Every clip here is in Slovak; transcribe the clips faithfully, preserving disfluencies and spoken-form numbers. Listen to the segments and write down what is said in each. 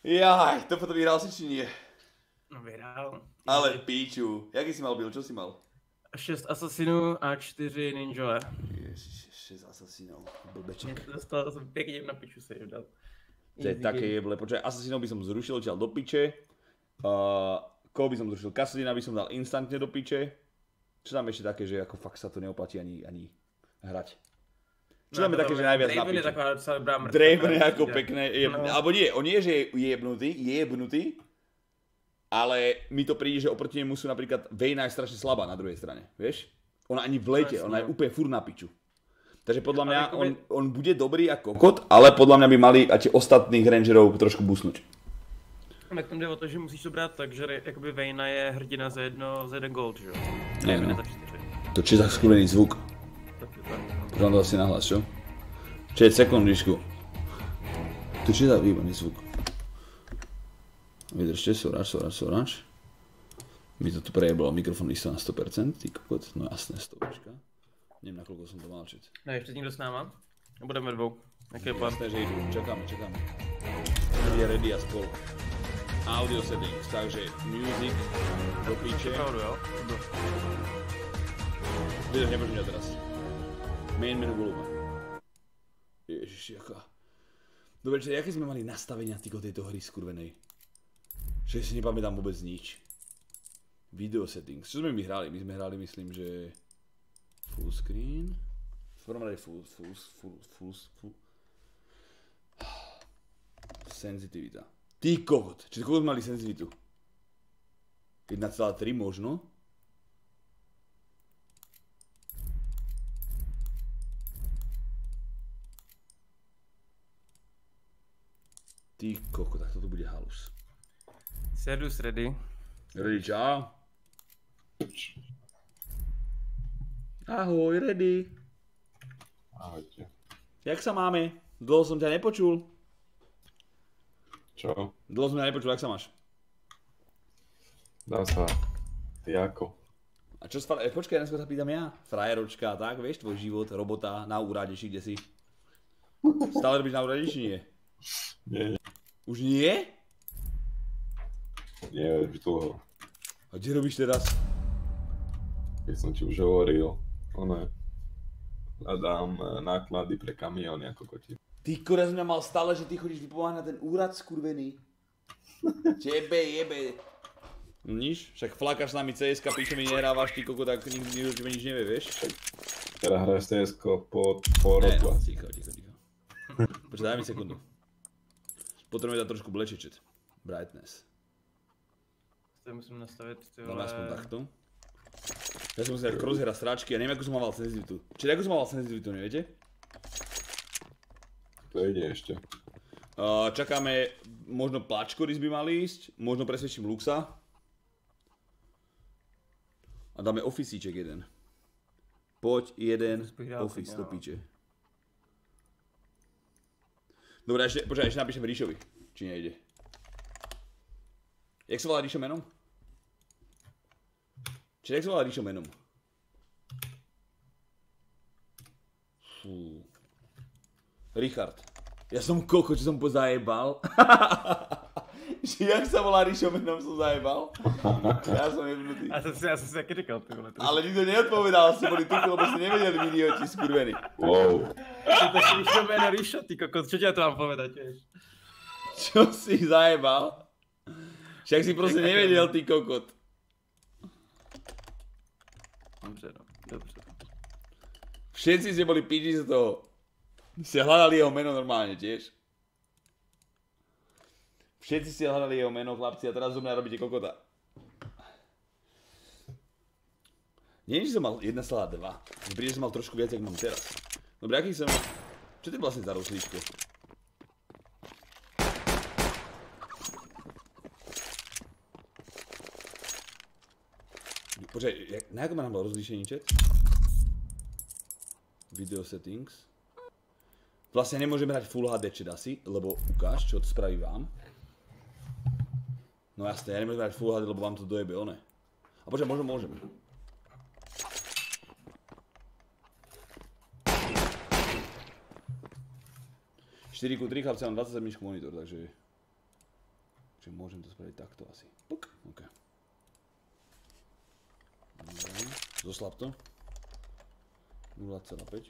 Jaj, to potom vyhral si či nie? No vyhrál. Ale píču. Jaký si mal byl, čo si mal? šest asasinů a čtyři ninjové. Ježiš, šesť asasinov, blbeček. Dostal som pekne na piču sa im dal. To je také jeble, počkaj, asasinov by som zrušil odtiaľ do piče. Uh, koho by som zrušil? Kassadina by som dal instantne do piče. Čo tam ešte také, že ako fakt sa to neoplatí ani, ani hrať? Čo tam je také, že najviac na piče? Draven je ako pekné, alebo nie, on nie, že je jebnutý, je jebnutý. Ale mi to príde, že oproti nemu sú napríklad Vayna je strašne slabá na druhej strane, vieš? Ona ani v lete, ona je úplne furt na piču. Takže podľa mňa on, on bude dobrý ako kokot, ale podľa mňa by mali aj ostatných rangerov trošku busnúť. Ale k tomu jde o to, že musíš to brát tak, že jakoby Vayna je hrdina za jedno, za jeden gold, že jo? Ne, no. To či za skúrený zvuk. Poďme to asi nahlas, čo? Čiže sekundičku. To či za výborný zvuk. Vydržte, soráč, soráč, soráč. Mi to tu prejebalo mikrofon isto na sto percent, ty kokot, no jasné, stovečka. Neviem, na koľko som to mal čiť. No ještě někdo s náma? Budeme dvou. Jaký je plán? Jasné, že idú, čakáme, čakáme. Je ready a spolu. Audio settings, takže music do píče. Pravdu, jo? Vydrž, nepôžem ťa teraz. Main menu volume. Ježiš, jaká. Dobre, čiže aké sme mali nastavenia týko tejto hry skurvenej? Že si nepamätám vôbec nič. Video settings. Čo sme my hrali? My sme hrali, myslím, že... Full screen... V prvom rade full... Full... Full... Full... Full... Senzitivita. Ty kokot. Čiže koľko sme mali senzitivitu? jedna celá tri možno? Ty kokot, tak toto bude halus. Servus ready. Ready, čau. Ahoj, ready. Ahojte. Jak sa máme? Dlho som ťa nepočul. Čo? Dlho som ťa nepočul, jak sa máš? Dá sa. Ty ako? A čo spravil? E, počkaj, dneska sa pýtam ja. Frajeročka, tak, vieš, tvoj život, robota, na úrade, či kde si? Stále robíš na úrade, či nie? Nie, Už nie? nie, už dlho. A kde robíš teraz? Keď som ti už hovoril, ono, hľadám náklady pre kamióny ako koti. Ty kore, som mňa mal stále, že ty chodíš vypomáhať na ten úrad skurvený. Tebe jebe. No nič, však flakáš s nami cé es ká, píše mi nehrávaš, ty koko, tak nikto nikdo tebe nič nevie, vieš? Teda hrajú cé es ko po, po Ne, roku. no, ticho, ticho, ticho. Počkaj, daj mi sekundu. Potrebujeme dať trošku blečečet. Brightness. To musím nastavit, ty Dáme vole... aspoň takto. Ja som musel dať crosshair a stráčky a neviem, ako som mal senzitivitu. Čiže ako som mal senzitivitu, neviete? To ide ešte. Uh, čakáme, možno Plačkoris by mali ísť, možno presvedčím Luxa. A dáme ofisíček jeden. Poď jeden office do piče. Dobre, ešte, počkaj, ešte napíšem Ríšovi, či nejde. Jak sa volá Ríšo menom? Či jak sa volá Ríšo menom? Fú. Richard. Ja som koko, čo som pozajebal. Že jak sa volá Ríšo menom, som zajebal. Ja som jebnutý. A to si, ja som si taky říkal, ty vole. Ale nikto neodpovedal, ste boli tuky, lebo ste nevedeli idioti skurvení. Wow. Ty to si Ríšo jméno Ríšo, ty kokot, čo ťa to mám povedať, vieš? Čo si zajebal? Však si proste nevedel, ty kokot. Dobře, no, dobře. Všetci ste boli piči z toho. Ste hľadali jeho meno normálne tiež. Všetci ste hľadali jeho meno, chlapci, a teraz zo mňa robíte kokota. Nie, že som mal jedna celá dva. Príde, že som mal trošku viac, jak mám teraz. Dobre, aký som... Čo to je vlastne za rozlíčko? Počkaj, na ako ma nám bol rozlíšení chat? Video settings. Vlastne nemôžeme hrať Full há dé chat asi, lebo ukáž, čo to spraví vám. No jasne, ja nemôžem hrať Full há dé, lebo vám to dojebe, one. A počkaj, možno môžem. štyri ku tri, chlapci, mám dvadsaťsedem monitor, takže... Čiže môžem to spraviť takto asi. Puk, ok. Dobre, zoslab to. nula celá päť.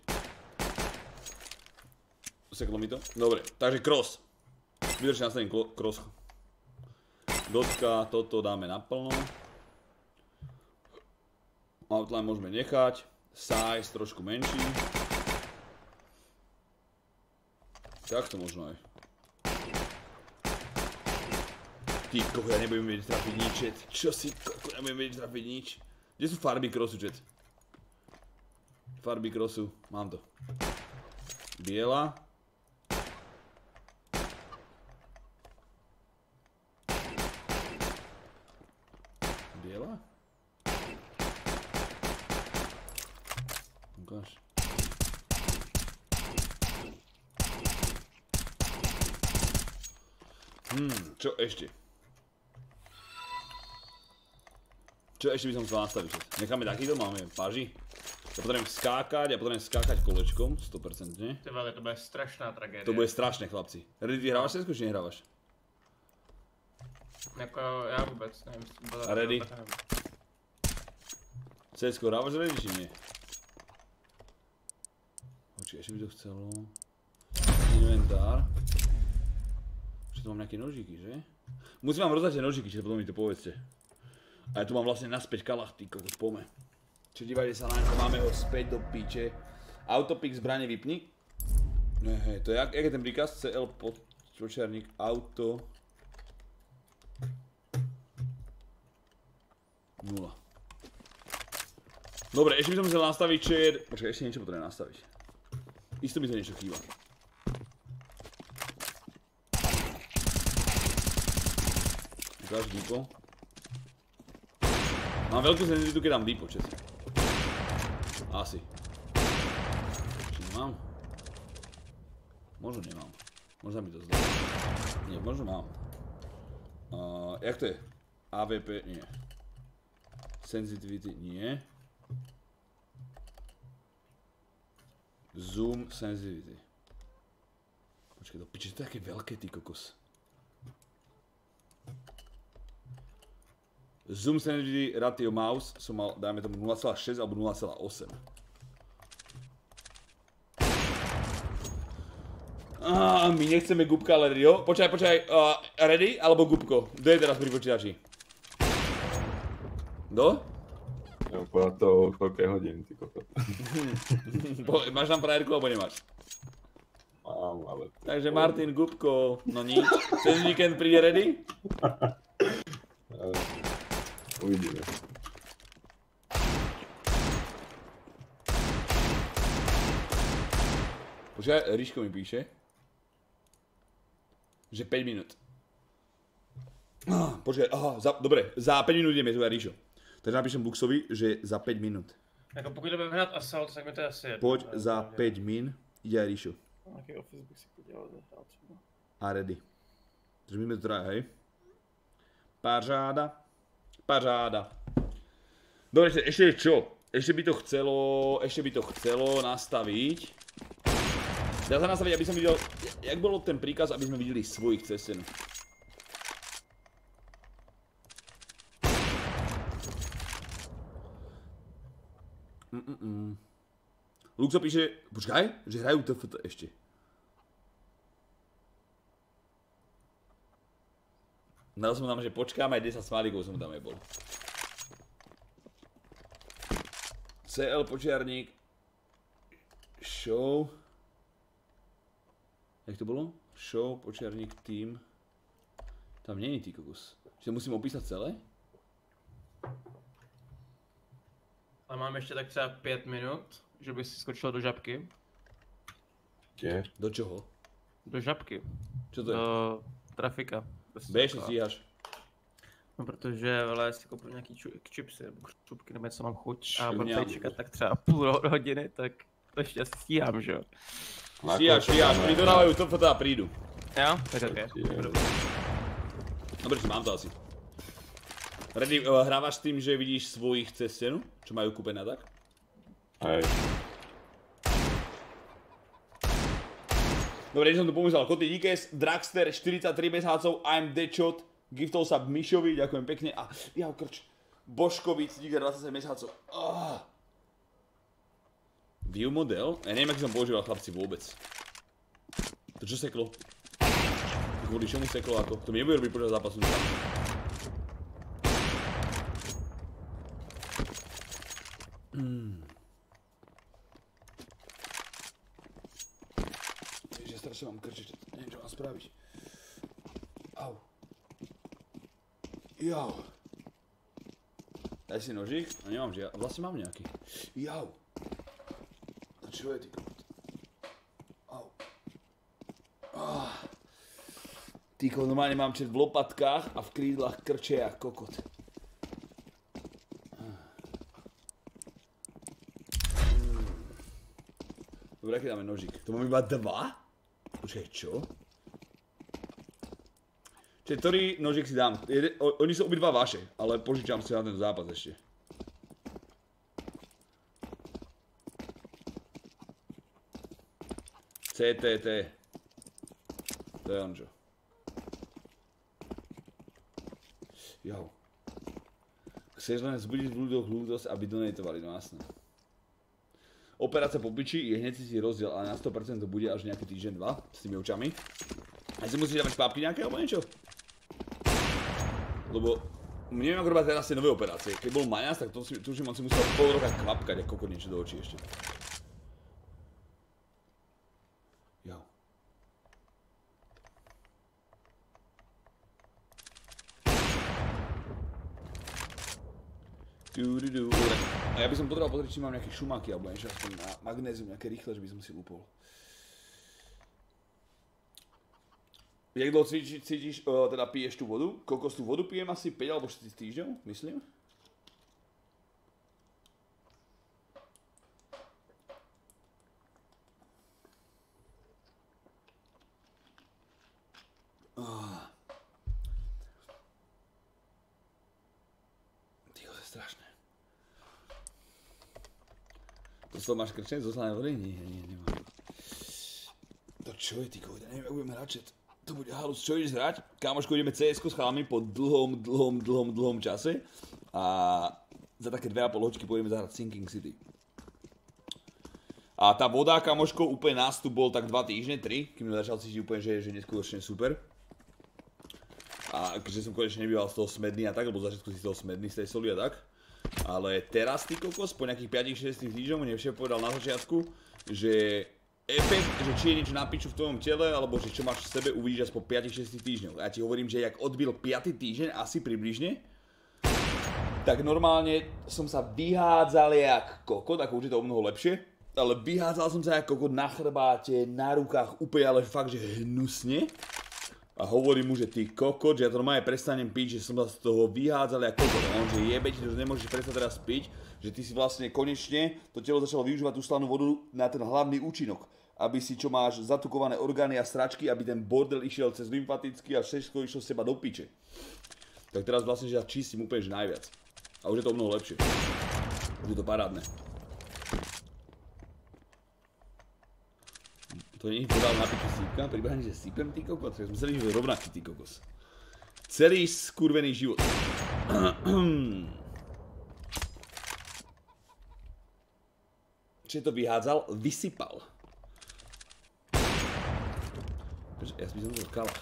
Seklo mi to. Dobre, takže cross. Vydržte nastavím cross. Dotka, toto dáme naplno. Outline môžeme nechať. Size trošku menší. Takto možno aj. Ty koko, ja nebudem vedieť trafiť nič, chat. Čo si koko, ja nebudem vedieť trafiť nič. Kde sú farby crossu, chat? Farby crossu, mám to. Biela. Biela? Ukáž. Hmm, čo ešte? Čo ešte by som chcel nastaviť? Necháme takýto, máme paži. Ja potrebujem skákať, ja potrebujem skákať kolečkom, sto percent. Ty vole, to bude strašná tragédia. To bude strašné, chlapci. Ready, ty hrávaš cesku, či nehrávaš? Jako, ja vôbec neviem. A ready? Cesku hrávaš ready, či nie? Počkej, ešte by to chcelo... Inventár. Že tu mám nejaké nožíky, že? Musím vám rozdať tie nožíky, čiže potom mi to povedzte. A ja tu mám vlastne naspäť kalah, ty kokos, pome. Čiže dívajte sa na ňo, máme ho späť do piče. Autopick zbrane vypni. Hej, to je, jak je ten príkaz? cé el počerník auto. Nula. Dobre, ešte by som musel nastaviť share. Počkaj, ešte niečo potrebujem nastaviť. Isto mi to niečo chýba. Ukáž depo. Mám veľkú senzitivitu, keď dám depo, česi. Asi. Či nemám? Možno nemám. Možno mi to zdá. Nie, možno mám. Uh, jak to je? á vé pé? Nie. Sensitivity? Nie. Zoom sensitivity. Počkaj, do piče, to je také veľké, ty kokos. Zoom sensitivity ratio mouse som mal, dajme tomu nula celá šesť alebo nula celá osem. Ah, my nechceme gubka, ale jo. Počkaj, počkaj, uh, ready alebo gubko? Kto je teraz pri počítači? Kto? Ja mám povedať to koľké hodín, ty kokot. Máš tam frajerku alebo nemáš? Mám, ale... Takže Martin, gubko, no nič. Cez víkend príde ready? Uvidíme. Počkaj, Ríško mi píše, že päť minút. Ah, počkaj, aha, za, dobre, za päť minút ideme, tu je Ríšo. Takže napíšem Buxovi, že za päť minút. Jako pokud budeme hrát Assault, tak mi to je asi jedno. Poď za päť min, ide aj Ríšo. Jaký office bych si podělal zahrát třeba. A ready. Takže my sme to traja, hej. Paráda. Paráda. Dobre, ešte čo? Ešte by to chcelo, ešte by to chcelo nastaviť. Dá sa nastaviť, aby som videl, jak bolo ten príkaz, aby sme videli svojich cesen. Mm -mm -mm. Luxo píše, počkaj, že hrajú té ef té ešte. Dal som tam, že počkáme, aj desať smálikov som tam aj bol. cé el počiarník. Show. Jak to bolo? Show, počiarník, team. Tam není ty kokos. Čiže musím opísať celé? Ale mám ještě tak třeba pět minut, že by si skočil do žabky. Kde? Do čoho? Do žabky. Čo to je? Do trafika. Běž, stíhaš. No protože, vole, si koupil nějaký ču, čipsy nebo křupky nebo něco mám chuť a budu Šuňám. tady čekat tak třeba půl hodiny, tak to ještě asi stíhám, že jo? Stíhaš, stíhaš, pri dodávajú té ef té a prídu. Jo? Tak ok. Dobre, mám to asi. Ready, uh, hrávaš s tým, že vidíš svojich cez stenu? Čo majú kúpené tak? Hej. Dobre, som tu pomyslel, Koty Díkes, Dragster, štyridsaťtri mesiacov, I'm Deadshot, Giftol sa Mišovi, ďakujem pekne. A ja krč. Božkovi, Tiger dvadsať mesiacov. Oh. View model? Ja neviem, aký som používal chlapci vôbec. To čo seklo? Kvôli čomu seklo ako? To mi nebude robiť počas zápasu. Mm. Ježiš, ja strašne mám krčiť. Neviem, čo mám spraviť. Au. Jau. Daj si nožík? A nemám žiadny. Vlastne mám nejaký. Jau. A čo je ty kokot? Au. Ah. Ty kokot, normálne mám čert v lopatkách a v krídlach krče jak kokot. Dobre, aký dáme nožík? To mám iba dva? Počkaj, čo? Čiže ktorý nožík si dám? Jede, o, oni sú obidva vaše, ale požičam si na ten zápas ešte. C T T. To je ončo. Jau. Chceš len zbudiť v ľuďoch ľúdosť, aby donatovali, no jasné. Operácia po piči je hneď si rozdiel, ale na sto percent to bude až nejaký týždeň, dva s tými očami. A si musíš dávať pápky nejaké alebo niečo? Lebo neviem ako robať teraz tie nové operácie. Keď bol Maňas, tak to si, tuším, on si musel pol roka kvapkať ako niečo do očí ešte. Jau. Dududu. A ja by som potreboval pozrieť, či mám nejaké šumáky alebo niečo aspoň na magnézium, nejaké rýchle, že by som si lúpol. Jak dlho cvičíš, cítiš, uh, teda piješ tú vodu? Kokos tú vodu pijem asi päť alebo šesť týždňov, myslím. Oh. Tyjo, to je strašné. To slovo máš krčené zo slanej vody? Nie, nie, nemám. To čo je, ty kokos, ja neviem, ako budeme hračet. To bude halus, čo ideš hrať? Kámoško, ideme cé esko s chalami po dlhom, dlhom, dlhom, dlhom čase. A za také dve a pol hoďky pôjdeme zahrať Sinking City. A tá voda, kámoško, úplne nástup bol tak dva týždne, tri, kým mi začal cítiť úplne, že je neskutočne super. A keďže som konečne nebýval z toho smedný a tak, lebo začiatku si z toho smedný z tej soli a tak. Ale teraz, ty kokos, po nejakých päť šesť týždňov, mne však povedal na začiatku, že efekt, že či je niečo na piču v tvojom tele, alebo že čo máš v sebe, uvidíš asi po päť šesť týždňoch. Ja ti hovorím, že jak odbil piaty týždeň, asi približne, tak normálne som sa vyhádzal jak kokot, ako už je to o mnoho lepšie, ale vyhádzal som sa jak kokot na chrbáte, na rukách, úplne, ale fakt, že hnusne. A hovorím mu, že ty kokot, že ja to normálne prestanem piť, že som sa z toho vyhádzal jak kokot. A on, že jebe ti, že nemôžeš prestať teraz piť, že ty si vlastne konečne to telo začalo využívať tú slanú vodu na ten hlavný účinok. Aby si, čo máš zatukované orgány a sračky, aby ten bordel išiel cez lymfatický a všetko išlo z seba do piče. Tak teraz vlastne, že ja čistím úplne že najviac. A už je to o mnoho lepšie. Už je to parádne. To nie je podal na piču sípka, pribáhne, že sípem ty kokos, tak sme celý život rovnaký ty kokos. Celý skurvený život. Čiže to vyhádzal, vysypal. Ja si by som to kalach.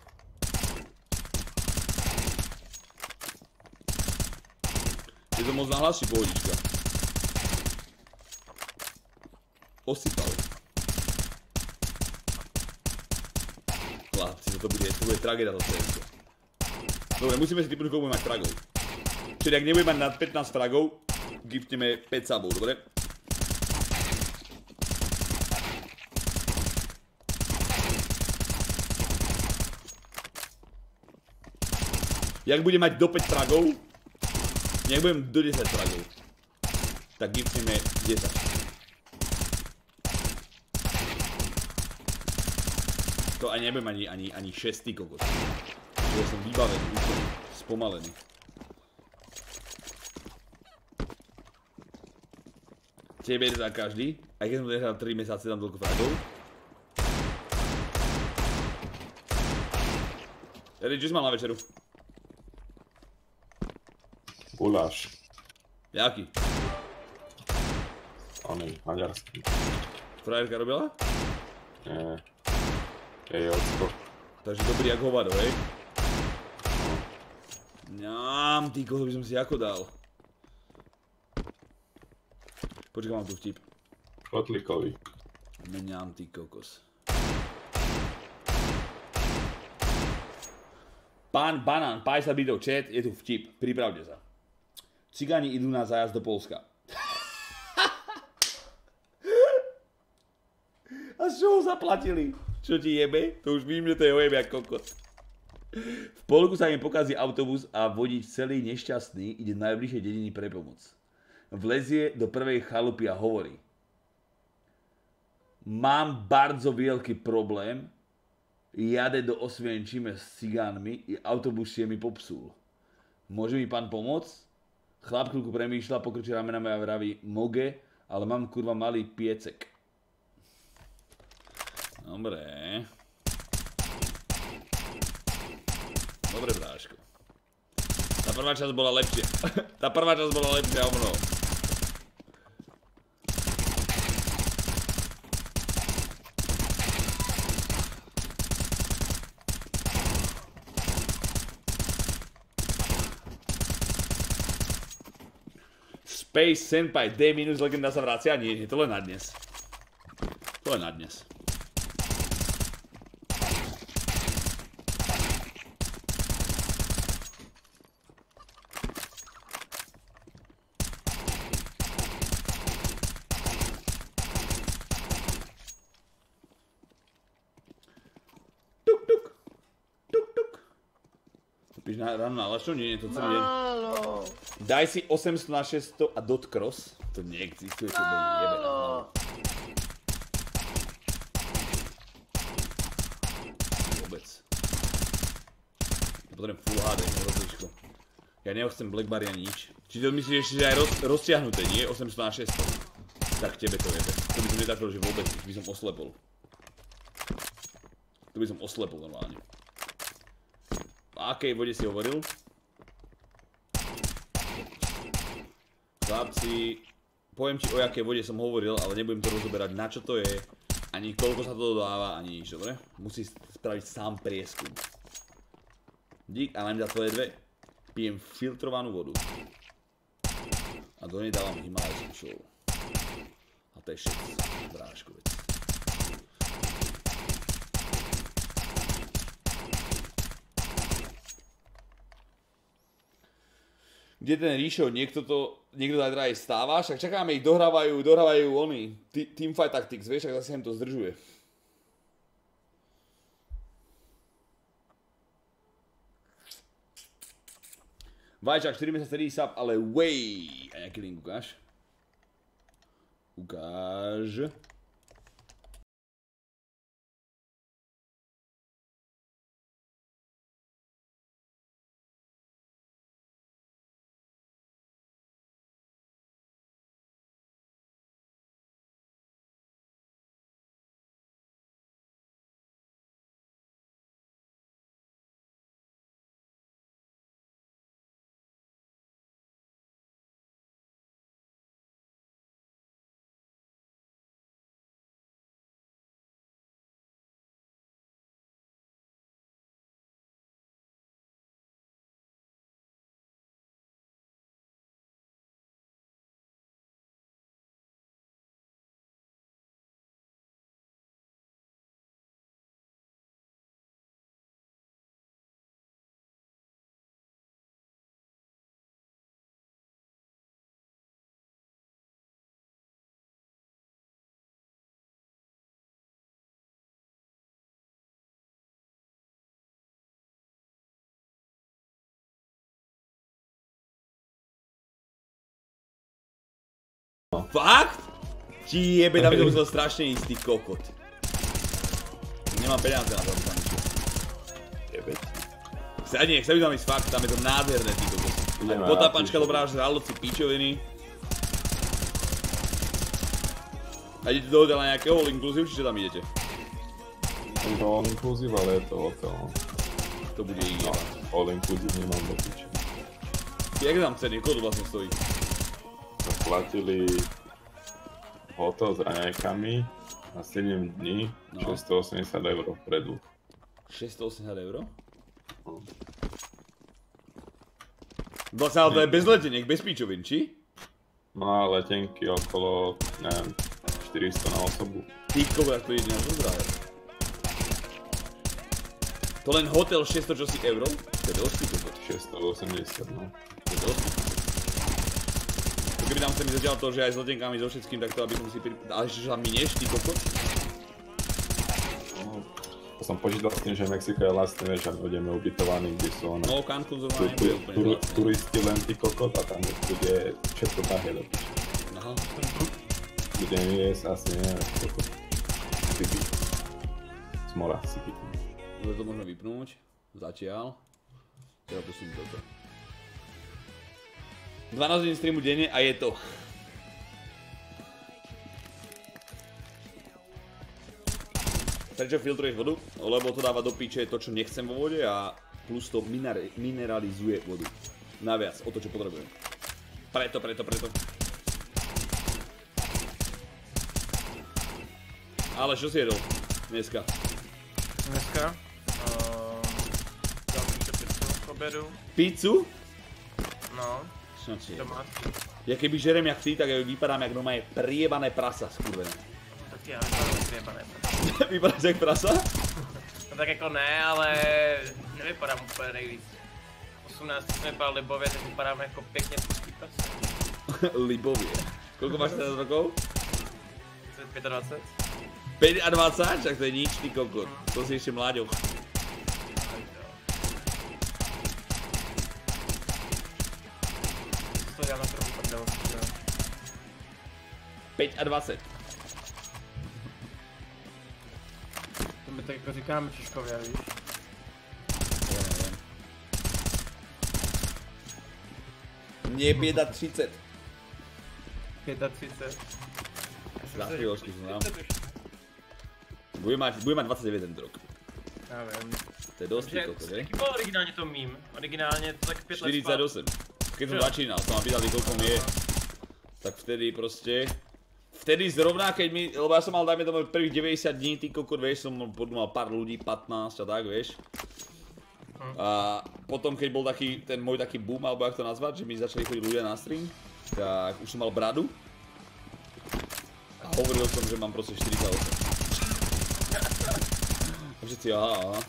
Je to moc nahlas, či pohodička? Osypal. Chlapci, to bude, to bude tragédia to celé. Dobre, musíme si typnúť, koľko budeme mať fragov. Čiže ak nebudeme mať nad pätnásť fragov, giftneme päť sabov, dobre? Jak budem mať do päť fragov, nech budem do desať fragov, tak giftneme desať. To ani nebudem ani, ani, ani šestý kokos. Ja som vybavený, úplne spomalený. Tebe je za každý, aj keď som to nechal tri mesiace tam toľko fragov. Jari, čo si mal na večeru? Guláš. Jaký? Oný, maďarský. Frajerka robila? Nie. Jej ocko. Takže dobrý jak hovado, hej? Ňám, ty koho by som si ako dal. Počkaj, mám tu vtip. Kotlíkový. Mňám, ty kokos. Pán Banán, päťdesiat bitov chat, je tu vtip, pripravte sa. Cigáni idú na zájazd do Poľska. A z čoho zaplatili? Čo ti jebe? To už vím, že to je ojebe jak kokot. V Poľsku sa im pokazí autobus a vodič celý nešťastný ide do najbližšej dediny pre pomoc. Vlezie do prvej chalupy a hovorí: Mám bardzo veľký problém, jade do Osvienčime s cigánmi i autobus je mi popsul. Môže mi pán pomôcť? Chlap chvíľku premýšľa, pokrčí ramenami a vraví: Moge, ale mám kurva malý piecek. Dobre. Dobre, bráško. Tá prvá časť bola lepšia. Tá prvá časť bola lepšia o mnoho. Space Senpai D minus legenda sa vracia? Nie, nie, to len na dnes. To len na dnes. Tuk, tuk. Tuk, tuk. Píš na ráno na lačno? Nie, nie, to celý deň. Daj si osemsto na šesťsto a dot cross. To neexistuje, to by jebe na hlavu. Vôbec. Ja potrebujem full há dé, rozličko. Ja neochcem blackberry ani nič. Či to myslíš ešte, že aj roz, rozťahnuté, nie? osemsto na šesťsto. Tak tebe to jebe. To by som netrafil, že vôbec, by som oslepol. To by som oslepol normálne. V akej vode si hovoril? Chlapci, poviem ti, o jakej vode som hovoril, ale nebudem to rozoberať, na čo to je, ani koľko sa to dodáva, ani nič, dobre? Musíš spraviť sám prieskum. Dík, a nám dá tvoje dve. Pijem filtrovanú vodu. A do nej dávam himalajskú šolu. A to je všetko, bráško vec. Kde ten Ríšo, niekto to, niekto zajtra aj stáva, však čakáme ich, dohrávajú, dohrávajú oni, Teamfight Tactics, vieš, ak zase im to zdržuje. Vajčák, štyri mesiace sedí sub, ale way, a nejaký link ukáž. Ukáž. Fakt? Ti jebe, David musel strašne istý kokot. Nemám peniaze na to, aby tam išiel. Jebe? Sadne, chcem by tam ísť fakt, tam je to nádherné, ty kokot. Potápačka dobrá, že žraloci píčoviny. A idete do hotela nejakého all inclusive, či čo tam idete? Je to all inclusive, ale je to hotel. To bude jeba. All inclusive nemám do piče. Jak tam ceny, koľko vlastne stojí? Platili hotel s raňajkami na sedem dní, No. šesťstoosemdesiat eur vpredu. šesťstoosemdesiat eur? No. Vlastne ale to je bez leteniek, bez píčovín, či? No a letenky okolo, neviem, štyristo na osobu. Ty koľko, to je ináč zdravé. To len hotel šesťsto čosi eur? To je dosť toto. šesťstoosemdesiat, no. To je dosť. To keby tam chce mi zatiaľ to, že aj s letenkami, so všetkým, tak to aby som si pri... Ale ešte, že tam minieš, ty kokot? No, to som počítal s tým, že Mexiko je lacné, vieš, a budeme ubytovaní, kde sú ono... No, Cancún zrovna tu, tu, nebude úplne tu, lacné. turisti len ty kokot a tam bude všetko tahé do piče. Aha. Budem jesť asi, neviem, kokot. Sypy. Smora, sypy. Dobre, to môžeme vypnúť. Zatiaľ. Teraz posúdim toto. dvanásť hodín streamu denne a je to. Prečo filtruješ vodu? Lebo to dáva do piče to, čo nechcem vo vode a plus to mineralizuje vodu. Naviac, o to, čo potrebujem. Preto, preto, preto. Ale čo si jedol dneska? Dneska? Uh, dal jsem si pizzu k obědu. Pizzu? No, Čo ti je? domácí. Ja keby žerem jak ty, tak vypadám jak doma je priebané prasa, skurvené. Tak já vypadám jak zjebané. Vypadáš jak prasa? No tak jako ne, ale nevypadám úplně nejvíc. osmnáct jsme vypadal libově, tak vypadám jako pěkně pustý prasa. Libovie. Koľko máš teraz rokov? dvacet päť pět. a dvadsať? Čak to je nič, ty kokot. To si ešte mláďoch. To já na trochu prdel. päť a dvadsať. To my tak jako říkáme Češkově, víš? Ja neviem. Nie bieda tridsať. třicet pět. Za chvíľočky som dám. Bude mať, bude mať dvadsaťdeväť ten rok. Já vím. To je dosť, ty Takže, kokot, že? jaký byl originálně to mím? Originálně to tak pět let štyridsaťosem. Keď som Jo. začínal, som ma pýtali, koľko mi je. Tak vtedy proste... Vtedy zrovna, keď mi, lebo ja som mal, dajme tomu, prvých deväťdesiat dní, ty kokot, vieš, som mal pár ľudí, pätnásť a tak, vieš. A potom, keď bol taký, ten môj taký boom, alebo jak to nazvať, že mi začali chodiť ľudia na stream, tak už som mal bradu. A hovoril som, že mám proste štyridsaťosem. A všetci, aha, aha.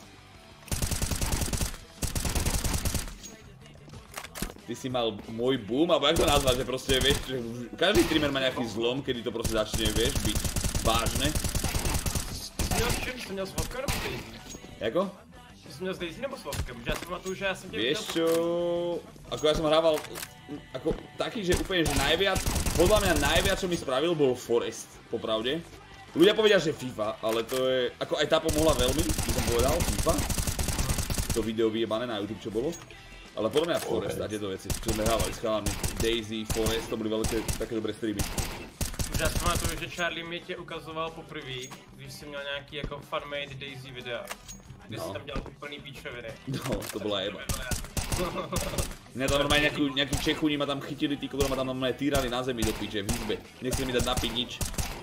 Ty si mal môj boom, alebo jak to nazvať, že proste, vieš, že každý streamer má nejaký zlom, kedy to proste začne, vieš, byť vážne. Ty jsi měl s čím? Jsi měl s vodkou nebo s Daisy? Jako? Ty jsi měl s Daisy nebo s vodkou? Protože já si pamatuju, že já jsem tě Vieš viděl... čo, ako ja som hrával, ako taký, že úplne, že najviac, podľa mňa najviac, čo mi spravil, bol Forest, popravde. Ľudia povedia, že FIFA, ale to je, ako aj tá pomohla veľmi, by som povedal, FIFA. To video vyjebané na YouTube, čo bolo. Ale podľa mňa Forest a tieto veci, čo sme hrávali s chalami, Daisy, Forest, to boli veľké, také dobré streamy. Já si pamatuju, že Charlie mi tě ukazoval poprvé, když jsi měl nějaký jako fan-made Daisy videa. Kde No. jsi tam dělal úplný píčoviny. No, to bola jeba. Mňa tam normálne nejakú, nejakí Čechúni ma tam chytili, tí kokos ma tam normálne týrali na zemi do piče, v izbe. Nechceli mi dať napiť nič.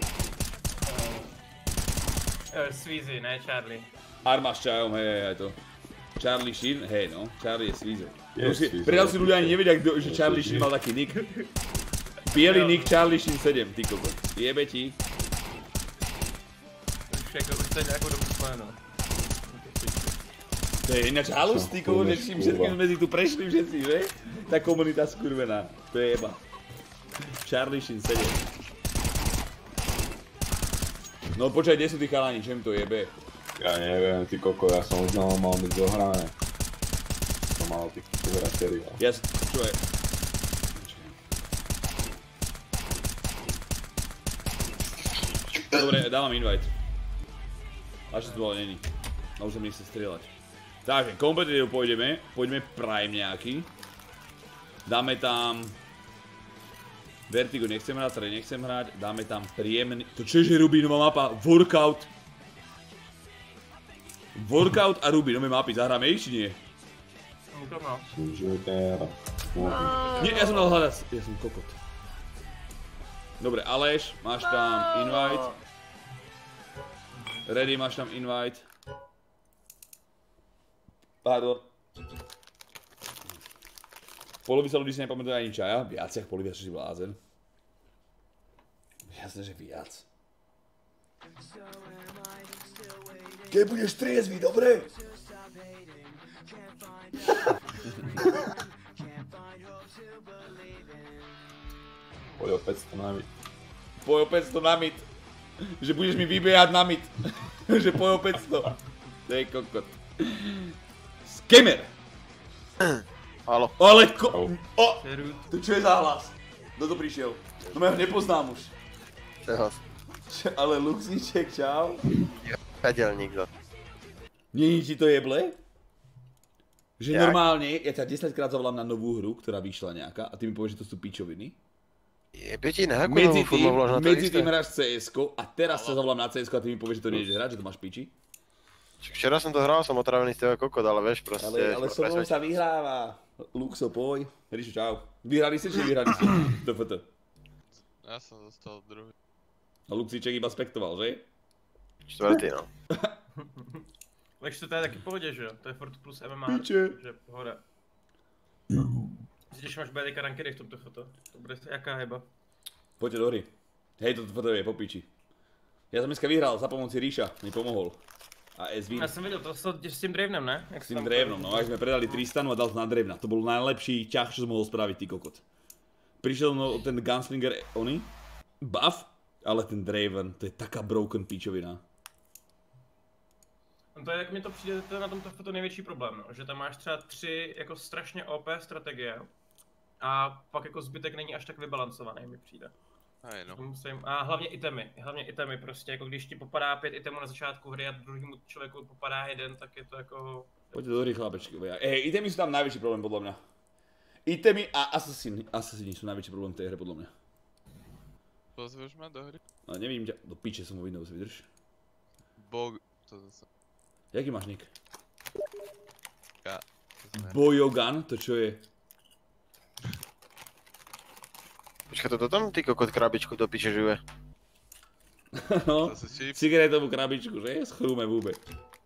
Uh, Sweezy, ne Charlie. Arma s čajom, hej, hej, aj to. Charlie Sheen, hej no, Charlie je Sweezer. Je Sweezer. Predal si ľudia ani nevedia, kdo, že Charlie Sheen mal taký nick. Bielý nick Charlie Sheen sedem, ty kokos. Jebe ti. Už jako, už to je nějakou dobu spojeno. To je ináč halus, ty kokos, že čím všetkým sme si tu prešli všetci, že? Tá komunita skurvená, to je jeba. Charlie Sheen sedem. No počkaj, kde sú tí chalani, čo im to jebe? Ja neviem, ty koko, ja som už mal byť zohrané. Som mal ty hrať seriál. Ja, čo je? Dobre, dávam invite. Až to ale není. A už sa mi nechce strieľať. Takže, kompetitív pôjdeme, pôjdeme Prime nejaký. Dáme tam... Vertigo nechcem hrať, Trey nechcem hrať, dáme tam príjemný... To čože Rubinová mapa? Workout! Workout a Rubinové mapy, zahráme ich či nie? to no. Sugar. Nie, ja som dal hľadať. Ja som kokot. Dobre, Aleš, máš tam invite. Ready, máš tam invite. Pardon. Polovica ľudí si nepamätuje ani čaja. Viac, jak polovica, že si blázen. Jasne, že viac. Keď budeš triezvy, dobre? Poď o päťsto na mit. Poď o päťsto na mit. Že budeš mi vybejať na mit. Že poď o päťsto. To je kokot. Skamer! Halo. Ale ko... O! Serut. To čo je za hlas? Kto to prišiel? No ja ho nepoznám už. Čoho? Čo, ale Luxíček, čau. Chadiel nikto. Nie ti to jeble? Že Jak? normálne, ja ťa desaťkrát zavolám na novú hru, ktorá vyšla nejaká a ty mi povieš, že to sú pičoviny. Jebe ti na akú Medzi novú formu tým, vlož na to medzi isté? tým hráš cé esko a teraz sa zavolám na cé esko a ty mi povieš, že to nejdeš hrať, že to máš piči. Včera som to hral, som otravený z teba kokot, ale vieš proste... Ale, ale so mnou sa vyhráva. Luxo, poj. Ríšo, čau. Vyhrali ste, či vyhrali ste? té ef té. Ja som dostal druhý. A Luxíček iba spektoval, že? Čtvrtý, no. Takže to je taky pohodě, že jo? To je furt plus em em á, Piče. že pohoda. Když máš bé dé ká rankery v tomto foto, to bude jaká heba. Poďte do hry. Hej, toto foto je po piči. Ja som dneska vyhral za pomoci Ríša, mi pomohol. A Esvin. Já jsem viděl, to s s tím Dravenem, ne? Jak S se tým tam- drevnom, no, ak sme predali Tristanu a dal to na drevna. To bol najlepší ťah, čo som mohol spraviť, ty kokot. Prišiel no ten Gunslinger, oný, buff, ale ten Draven, to je taká broken píčovina. No to je, jak mi to přijde, to je na tomto foto největší problém, no. Že tam máš třeba tři jako strašně ó pé strategie a pak jako zbytek není až tak vybalancovaný, mi přijde. Hej no. To musím, a hlavně itemy, hlavně itemy prostě, jako když ti popadá pět itemů na začátku hry a druhému člověku popadá jeden, tak je to jako... Poďte do hry, chlapečky. Hej, itemy sú tam najväčší problém, podľa mňa. Itemy a asasíny, asasíni sú najväčší problém v tej hre, podľa mňa. Pozveš ma do hry? No, nevidím ťa, do piče som vo Windows, vydrž. Bog... To zase... Jaký máš nick? Ja. Bojogan, to čo je? Počkaj, toto tam ty kokot krabičku do piče žije. No, Zase čip. cigaretovú krabičku, že? S chrúme v hube.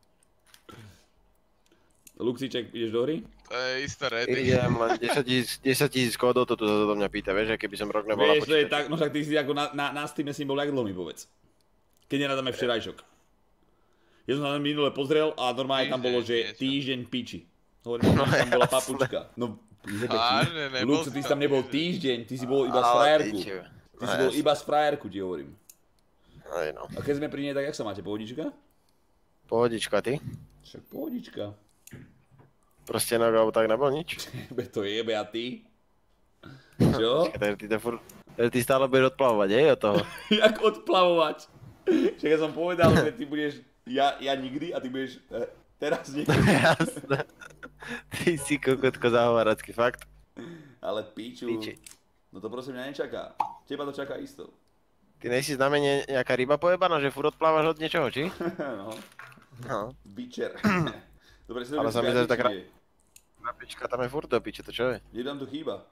Luxíček, ideš do hry? To je isté ready. Idem len desať tisíc kódov, to tu do mňa pýta, vieš, keby som rok nebola Vieš, to je počítač. tak, no však ty si ako na, na, na Steam si bol jak dlho mi povedz. Keď nenadáme včerajšok. Ja som sa tam minule pozrel a normálne tam bolo, že Týždeň, týždeň piči. Hovorím, že tam bola papučka. No, jebe Áne, ti. nebol Luxo, ty si si tam tam nebol týždeň. týždeň, ty si bol iba z Ale frajerku. piči. Ty No si bol jasne. iba z frajerku, ti hovorím. Hej no. A keď sme pri nej, tak jak sa máte, pohodička? Pohodička, ty? Však pohodička. Proste no, alebo tak nebol nič? Jebe to jebe a ty? Čo? Takže ty to furt... Takže ty stále budeš odplavovať, hej, od toho? Jak odplavovať? Však ja som povedal, že ty budeš, ja, ja nikdy a ty budeš eh, teraz niekedy. Jasné. Ty si kokotko zahovaracky, fakt? Ale píču, Piči. no to prosím mňa nečaká. Teba to čaká isto. Ty nejsi znamenie nejaká ryba pojebaná, že furt odplávaš od niečoho, či? No, No. bičer. Dobre, si Ale dobre, sa mi zdá, že tá tak... gra- Krabička tam je furt do piče, to čo je? Kde tam tu chýba?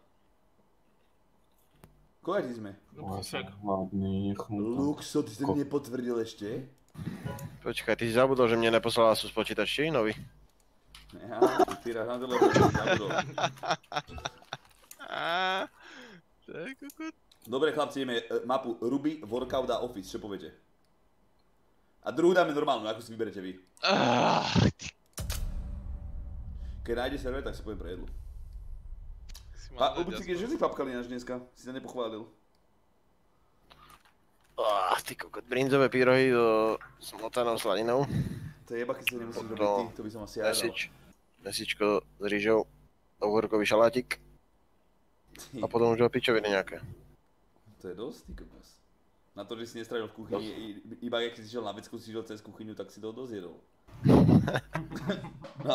Koľko sme? Ja som hladný, chmúta. Luxo, ty si Ko- mi nepotvrdil ešte? Počkaj, ty si zabudol, že mne neposlala sú spočítač, či? Nový? Ja, ty rád na telefóne, zabudol. Á, to je kokot. Dobre chlapci, ideme e, mapu Ruby, Workout a Office, čo poviete? A druhú dáme normálnu, ako si vyberete vy. Ah, Keď nájde server, tak si poviem pre jedlu. si A mal dať Ubucik, že si papkali náš dneska? Si sa nepochválil. Ah, ty kokot, brinzové pyrohy so smotanou slaninou. To je jeba, keď si to nemusím Potom robiť ty, to by som asi aj dal. Mesič, mesičko s rýžou, ohorkový šalátik a potom už o pičoviny nejaké. To je dosť, ty kokos. Na to, že si nestravil v kuchyni, i- iba keď si šiel na vecku, si šiel cez kuchyňu, tak si to dosť jedol. No.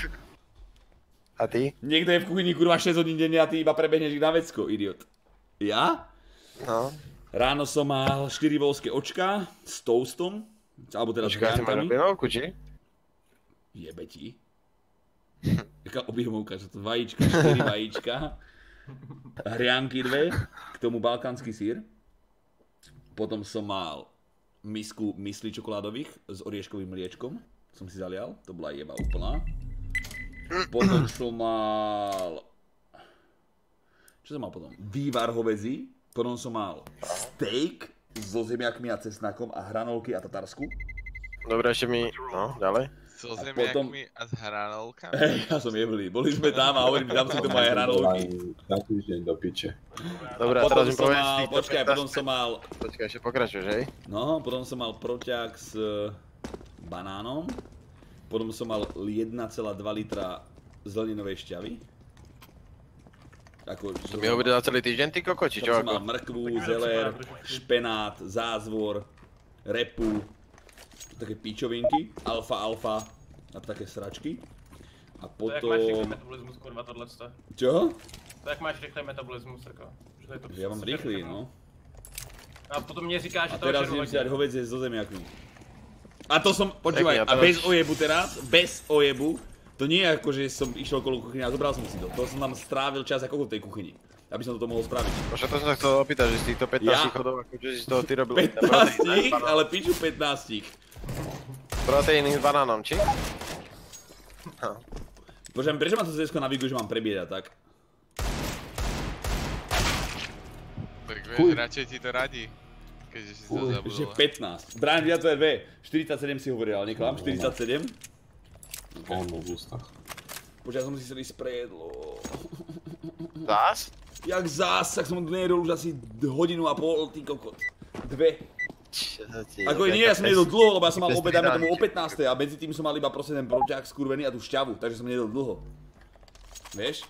A ty? Niekto je v kuchyni kurva šesť hodín denne a ty iba prebehneš ich na vecko, idiot. Ja? No. Ráno som mal štyri volské očka s toastom, alebo teda s Počkaj, ty máš garnkami. obinovku, či? Jebe ti. Taká objemovka, že to vajíčka, štyri vajíčka. Hrianky dve, k tomu balkánsky sír. Potom som mal misku myslí čokoládových s orieškovým mliečkom. Som si zalial, to bola jeba úplná. Potom som mal... Čo som mal potom? Vývar hovädzí. Potom som mal steak so zemiakmi a cesnakom a hranolky a tatarsku. Dobre, ešte mi... No, ďalej. So A potom- zemiakmi a s hranolkami? Hej, ja som jeblý. Boli sme tam a hovorím, dám si tomu aj hranolky. Na týždeň do piče. Dobre, a teraz Potom mi som povedz mal, týchto počkaj, pätnásť. potom som mal, Počkaj, ešte pokračuješ, hej? no, potom som mal proťák s e, banánom. Potom som mal jeden celá dva litra zeleninovej šťavy. Ako, To mi hovorí za celý týždeň, ty koko, či čo Tam som mal ako? mrkvu, Tak zeler, trošku trošku. špenát, zázvor, repu, také pičovinky, alfa, alfa a také sračky. A To jak máš rychlý potom... metabolismus, kurva, tohleto. Čo? To jak máš rychlý metabolismus, jako. Že to je to Ja mám super, rýchly, jako. no. A potom mě říkáš, A že to teraz je idem si dať hodně. hovädzie so zemiakmi. A to som, počúvaj, Pekne, a a teraz- bez ojebu teraz, bez ojebu, to nie je ako, že som išiel okolo kuchyne a zobral som si to. To som tam strávil čas ako v tej kuchyni, aby som toto mohol spraviť. Počkaj, to som sa chcel opýtať, že z týchto pätnásť Ja? chodov, akože si z toho ty robil pätnásť, ale piču pätnásť. proteíny s banánom, či? Počujem, prečo ma to zdesko naviguje, že mám prebiedať, tak? Tak Chuj. vieš, radšej ti to radí. Keďže si to Chuj, Že zabudol. pätnásť. Brian viac ver vie, štyridsaťsedem si hovoril, ale neklam, štyridsaťsedem. Voľno v ústach. Počujem, som si chcel ísť pre jedlo. Zás? Jak zás, tak som nejedol už asi hodinu a pol, ty kokot. Dve. Čo to ti- Ako nie, ja som nejedol dlho, lebo ja som mal Bez obed, dajme tomu o pridániček. pätnástej a medzi tým som mal iba proste ten proťák skurvený a tú šťavu, takže som nejedol dlho. Vieš?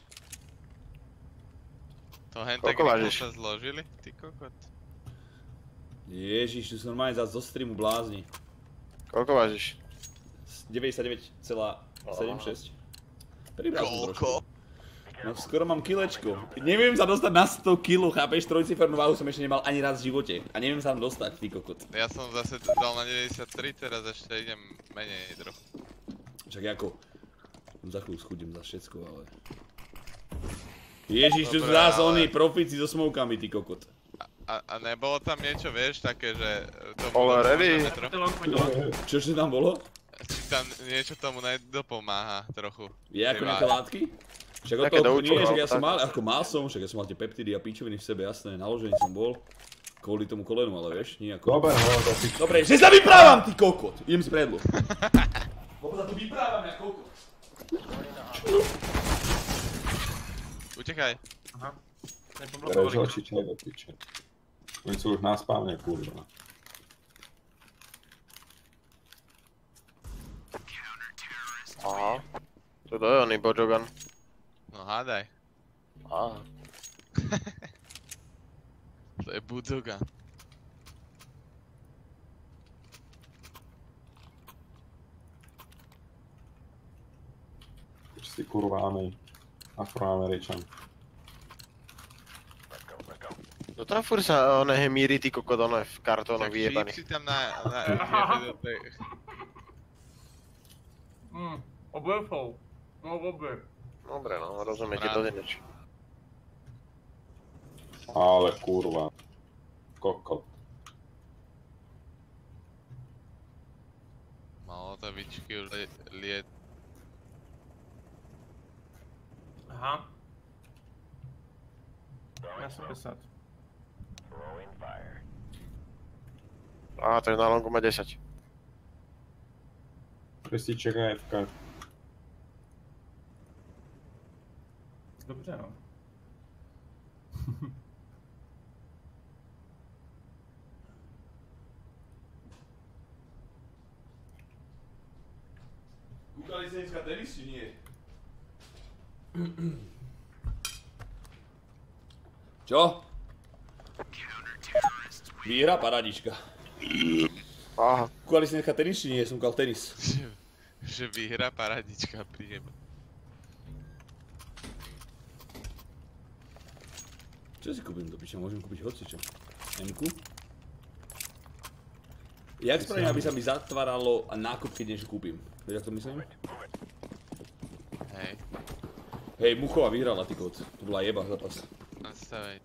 To hen Koľko tak rýchlo vážiš? sa zložili? Ty kokot. Ježiš, tu som normálne zás zo streamu blázni. Koľko vážiš? deväťdesiatdeväť celá sedemdesiatšesť. Pribral som trošku. Koľko? No skoro mám kilečko. Neviem sa dostať na sto kilo, chápeš? Trojcifernú váhu som ešte nemal ani raz v živote. A neviem sa tam dostať, ty kokot. Ja som zase dal na deväťdesiattri, teraz ešte idem menej trochu. Však ako? Za chvíľu schudím za všetko, ale... Ježiš, tu sú Dobre, zás ale- oni profíci so smokami, ty kokot. A, a nebolo tam niečo, vieš, také, že... Tomu All ready? môžeme trochu- Pojď long, pojď long. Čo ešte tam bolo? Či tam niečo tomu nedopomáha trochu. Je ako Tej nejaké váhy. látky? Však od Také toho doučky, nie, no, však ja som tak. mal, ako mal som, však ja som mal tie peptidy a pičoviny v sebe, jasné, naložený som bol. Kvôli tomu kolenu, ale vieš, nejako. Dobre, no, do piče. Dobre, že sa vyprávam, ty kokot! Idem si predlu. Lebo sa tu vyprávam, ja kokot. Utekaj. Aha. Nepoblokovali. Režo, či čo do piče. Oni sú už na spávne, kurva. Aha. To je oný Bojogan. No hádaj. Aha. To je Budzoga. Či si kurva Amej. Afroameričan. No tam furt sa oné hemíry, ty kokot, oné v kartónoch Tak vyjebaných. šíp si tam na... na do tej... Hmm, obvefou. No obve. Dobre, no, rozumiete, Rád. to je nič. Ale kurva. Kokot. Malotovičky už li- liet... Aha. Já jsem desať. Aha, to je na longu má desať. Prestíček a F K. Dobře, no. Kúkali ste dneska tenis, či nie? Čo? Výhra, paradička. Aha. Kúkali ste dneska tenis, či nie? Som kúkal tenis. Že, že vyhra paradička príjem. Čo si kúpim do piče? Môžem kúpiť hocičo. M-ku? Jak spravím, aby sa mi zatváralo nákup, keď niečo kúpim? Vieš, ako to myslím? Hej. Hej, Muchová vyhrala, ty kód. To bola jeba zápas. Nastavej.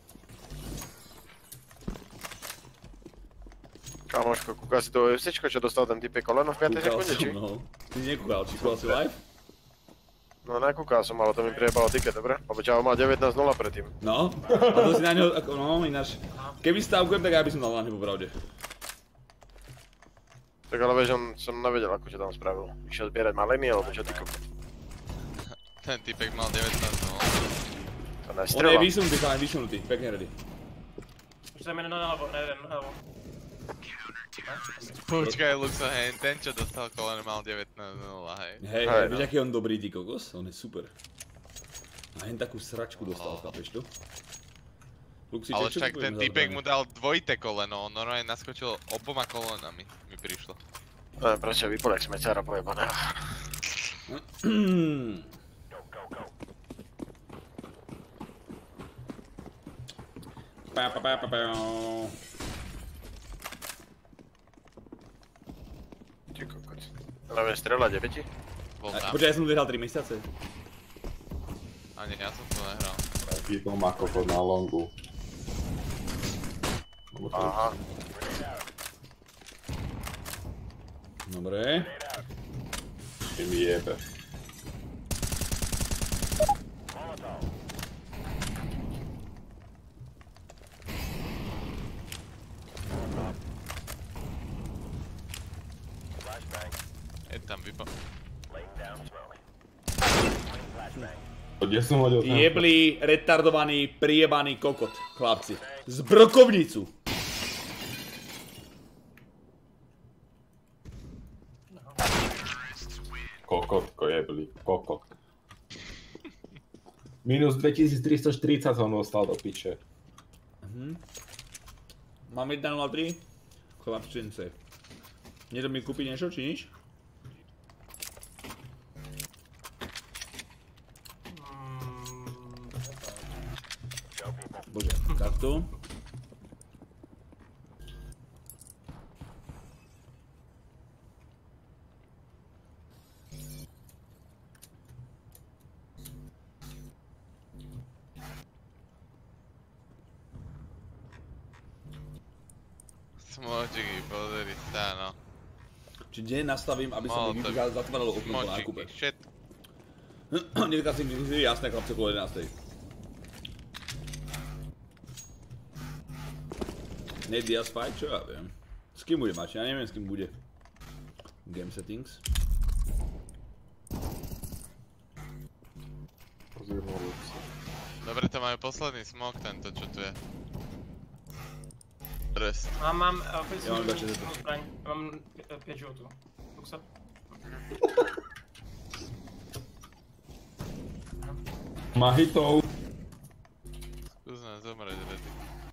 Kamoško, kúkal si to UFCčko, čo dostal ten typek koleno v piatej sekunde, či? No. Ty si nekúkal, či kúkal si live? No nekúkal som, ale to mi prijebalo tiket, dobre? Lebo Čavo mal devätnásť nula predtým. No, a to si na ňo, ako, no ináč. Keby stavkujem, tak ja by som dal na ňu popravde. Tak ale vieš, on som nevedel, ako čo tam spravil. Išiel zbierať maliny, alebo čo ty kokot? Ten typek mal devätnásť nula. To On je nestrela. vysunutý, chalán, vysunutý, pekne ready. Už tam jeden naľavo, ne jeden naľavo. Počkaj, Luxo, hej, ten čo dostal koleno mal devätnásť nula, hej. Hej, Hej, vieš no. aký je on dobrý, ty kokos? On je super. A hen takú sračku dostal, chápeš to? Luxi, Ale čo však kupujeme ten za typek zbrane? mu dal dvojité koleno, on normálne naskočil oboma kolenami, mi prišlo. No, prečo vypol, jak smeťara pojebaného. Pa, pa, pa, pa, pa. Ty kokot. Neviem strelať, je ti? Bol A, tam. Počkaj, ja som tu vyhral tri mesiace. Ani ja som to nehral. Chytol ma kokot na longu. Lebo to Aha. Dobre. je mi jebe. Je tam vypa... Kde som hodil ten... Jebli, retardovaný, priebaný kokot, chlapci. Z brokovnicu. Kokotko jebli, kokot. Minus dvetisíctristoštyridsať som dostal do piče. Mám jedna nula tri. Chlapčence. Niekto mi kúpi niečo, či nič? Bože, kartu. Smočiky, pozri sa, no. Či kde nastavím, aby sa mi Molotov. vypíkal, zatváralo okno po Smočiky, nákupe. shit. Dneska si mi jasné, chlapce, okolo jedenástej. Nate Diaz fight? Čo ja viem. S kým bude mať? Ja neviem, s kým bude. Game settings. Pozrieme Luxa. Dobre, to máme posledný smok, tento, čo tu je. Rest. Mám, mám, päť Ja mám iba šesťdesiat. zbraň, mám päť životů. Luxa. Má hitov. Skús nám zomrieť, Reddy.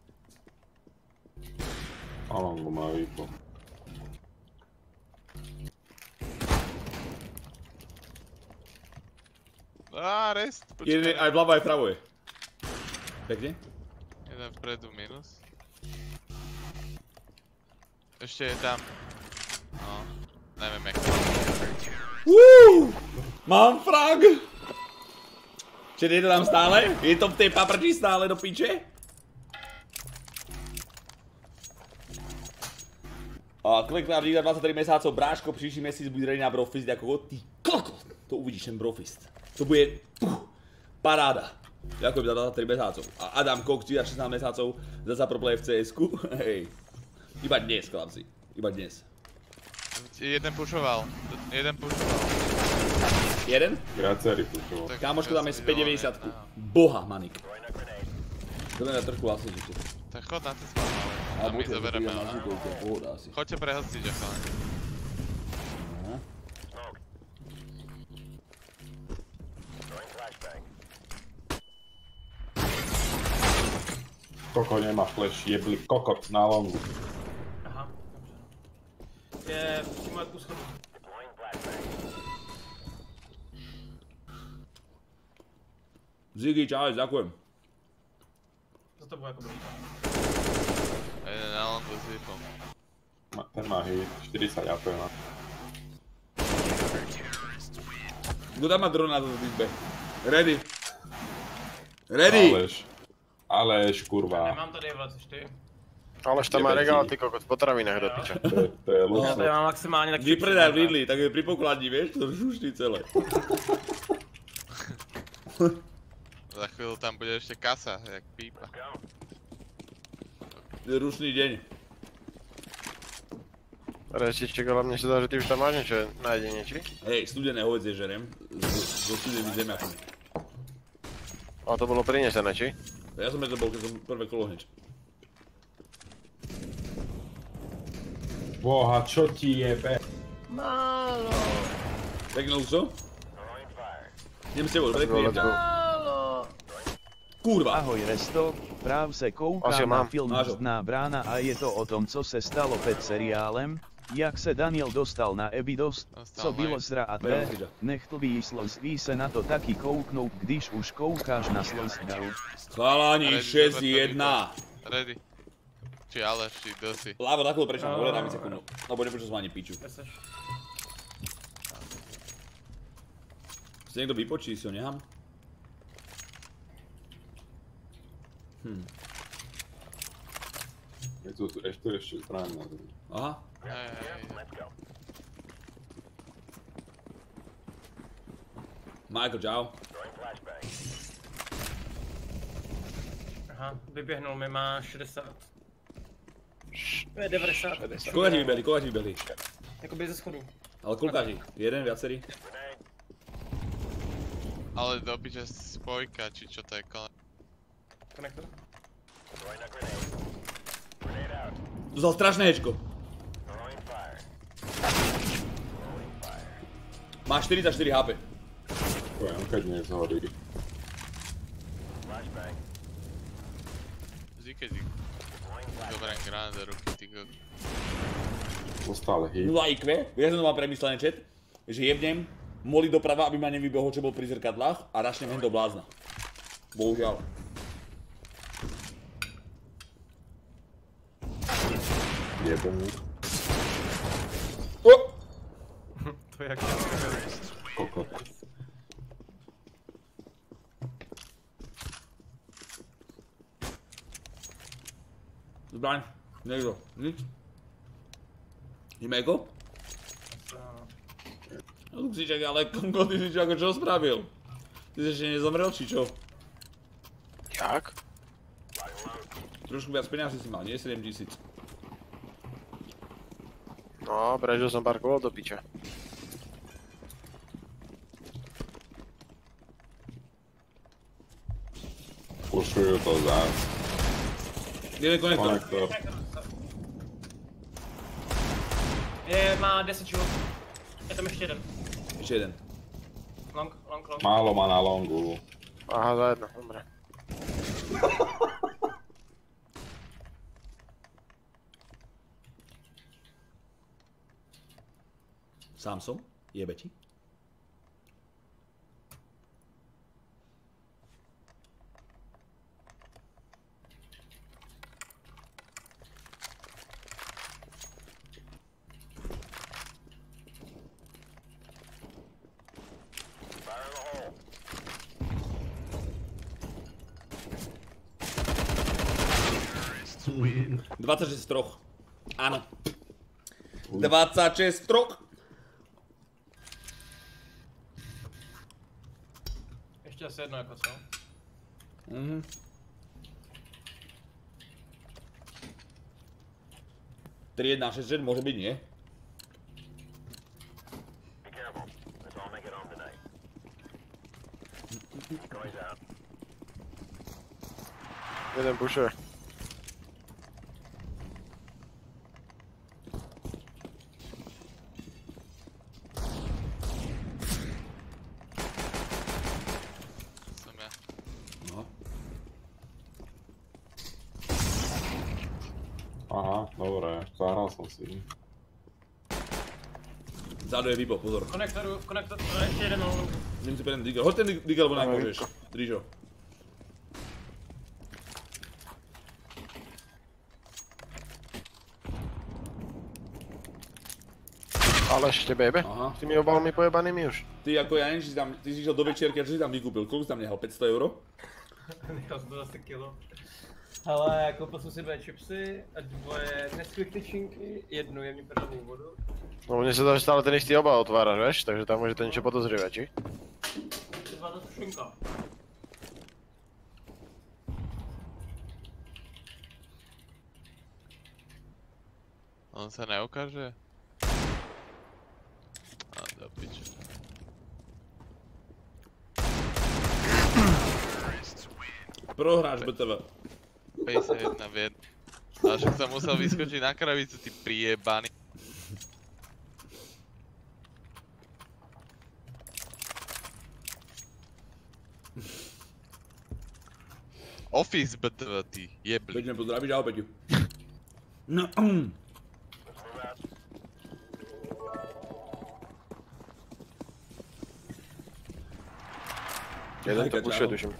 A longu má výpo. Á, rest, Jeden počkaj. aj vľavo, aj vpravo je. Pekne? Jeden vpredu minus. Ešte je tam. No, neviem jak to. Woo! Mám frag! Čiže je to tam stále? Je to v tej paprči stále do piče? A kliknám díka dvadsaťtri mesácov, bráško, příští měsíc bude ready na Brofist jako ty kokot. To uvidíš ten Brofist. To bude puh, paráda. Ďakujem za dvadsaťtri mesácov. A Adam Cox za šestnásť mesácov zasa pro play v cé esku. Hej. Iba dnes, chlapci. Iba dnes. Jeden pušoval. Jeden pušoval. Jeden? Viacerý pušoval. Tak Kámoško, dáme z si päť vyvolám deväťdesiat. jedného. Boha, Manik. Chceme na trošku asi ešte. Tak chod na cez ale. A A my môžem, zoberieme. že na no. zvukovke, pohoda asi. Choďte prehostiť, že chalani. Aha. Koko nemá flash, jebli kokot na longu. Aha, dobře. Je přímo u schodu. Ziggy, čau, ďakujem. Za tebou jako blíž. A jeden na longu s vypom. Ma- Ten má hit, štyridsať á pé má. Kto tam má drona na toto type? Ready. Ready. Aleš. Aleš, kurva. Nemám tady, vole, což ty. Aleš tam má regál, ty kokot, v potravinách do piče. To je, to je Já luxus. tady mám maximálně tak... Vypredaj v Lidli, tak je pri pokladni, vieš, to žušný celé. Za chvíľu tam bude ešte kasa, jak pípa. Je rušný deň. Rečiček, ale mne sa dá, že ty už tam máš niečo na jedenie, či? Hej, studené hovedzie žerem, so studenými zemiakmi. Ale to bolo prinesené, či? Ja som to bol, keď som prvé kolo hneď. Boha, čo ti jebe? Málo. Pekné luxo? Idem s tebou, dobre, Let's go. Kurva! Ahoj Resto, práv se Asi koukám mám. na film Máš ho. Mzdná brána a je to o tom, co se stalo před seriálem, jak se Daniel dostal na Ebidos, Dostal co na bylo Ebidos. zra a Berem té, si to. nechtěl by slzví se na to taky kouknout, když už koukáš na Slzdaru. Chalani, Ready, šesť dobre, to jedna. Ready. Či Aleš, či Dosi. Lávo, takhle prečo, dobre, dám mi sekundu. Lebo nepočul som ani piču. Kde seš? Si niekto vypočí, si ho nechám? Hm. Je tu ešte ešte zbraň na zemi. Aha. Hej, hej, hej. Michael, čau. Aha, vyběhnul mi, má šedesát. To je devadesát. Koľka ti vybehli, koľka ti vybehli? Jakoby ze schodu. Ale koľka ti? Jeden, viacerý? Ale do piče spojka, či čo to je kone. Konektor. Dostal strašné hečko. Má štyridsaťštyri há pé. Poviem, keď nie zhorí. Vždy keď doberiem granát do ruky, ty kok. To stále hit. nula í kvé, ja som to mal premyslené chat, že jebnem, moli doprava, aby ma nevybehol, čo bol pri zrkadlách a rašnem hen do blázna. Bohužiaľ. Jebem. O! To je jak Kokot. Zbraň, niekto, nič. Ideme eko? No Luxiček, ale konko, ty si čo, ako čo spravil? Ty si ešte nezomrel, či čo? Jak? Trošku viac peniazy si mal, nie? sedem tisíc. No, prežil som pár kôl do piče. Pušujú to zás. Jeden konektor. Konektor. Je, má deset životů. Je tam ještě jeden. Ešte jeden. Long, long, long. Málo má na longu. Aha, za jedno, dobre. Sám som? Jebe ti? dvadsaťšesť z troch. Áno. dvadsaťšesť z troch. Ještě asi jedno jako co? Mhm. tri jedna šesť šesť môže byť, nie? Jeden pušuje. Som ja. No. Aha, dobre, zahral som si. Vzadu je výpo, pozor. Konektoru, konektor, no, ještě jeden long. Idem si jeden digel. Hoď ten digel, lebo nám môžeš. Drižo. Ale ešte bebe? Aha. S tými obalmi pojebanými už. Ty ako ja neviem, či si tam, ty si išiel do večierky a čo si tam vykúpil? Koľko si tam nehal? päťsto euro? Nechal jsem to zase kilo. Ale koupil jsem si dvě chipsy a dvoje Nesquik tyčinky, jednu jemně prdlnou vodu. No mne sa to stále ten istý obal otváraš, vieš? Takže tam môže to niečo podozrievať, či? Dva to sušenka. On sa neukáže? A do piče. Prohráš bé té vé. päťdesiatjeden v jednom. A však som musel vyskočiť na krabicu, ty prijebaný. Office bé té vé, ty jebli. Peťme pozdravíš, ahoj Peťu. No. Jeden to pušuje, tuším.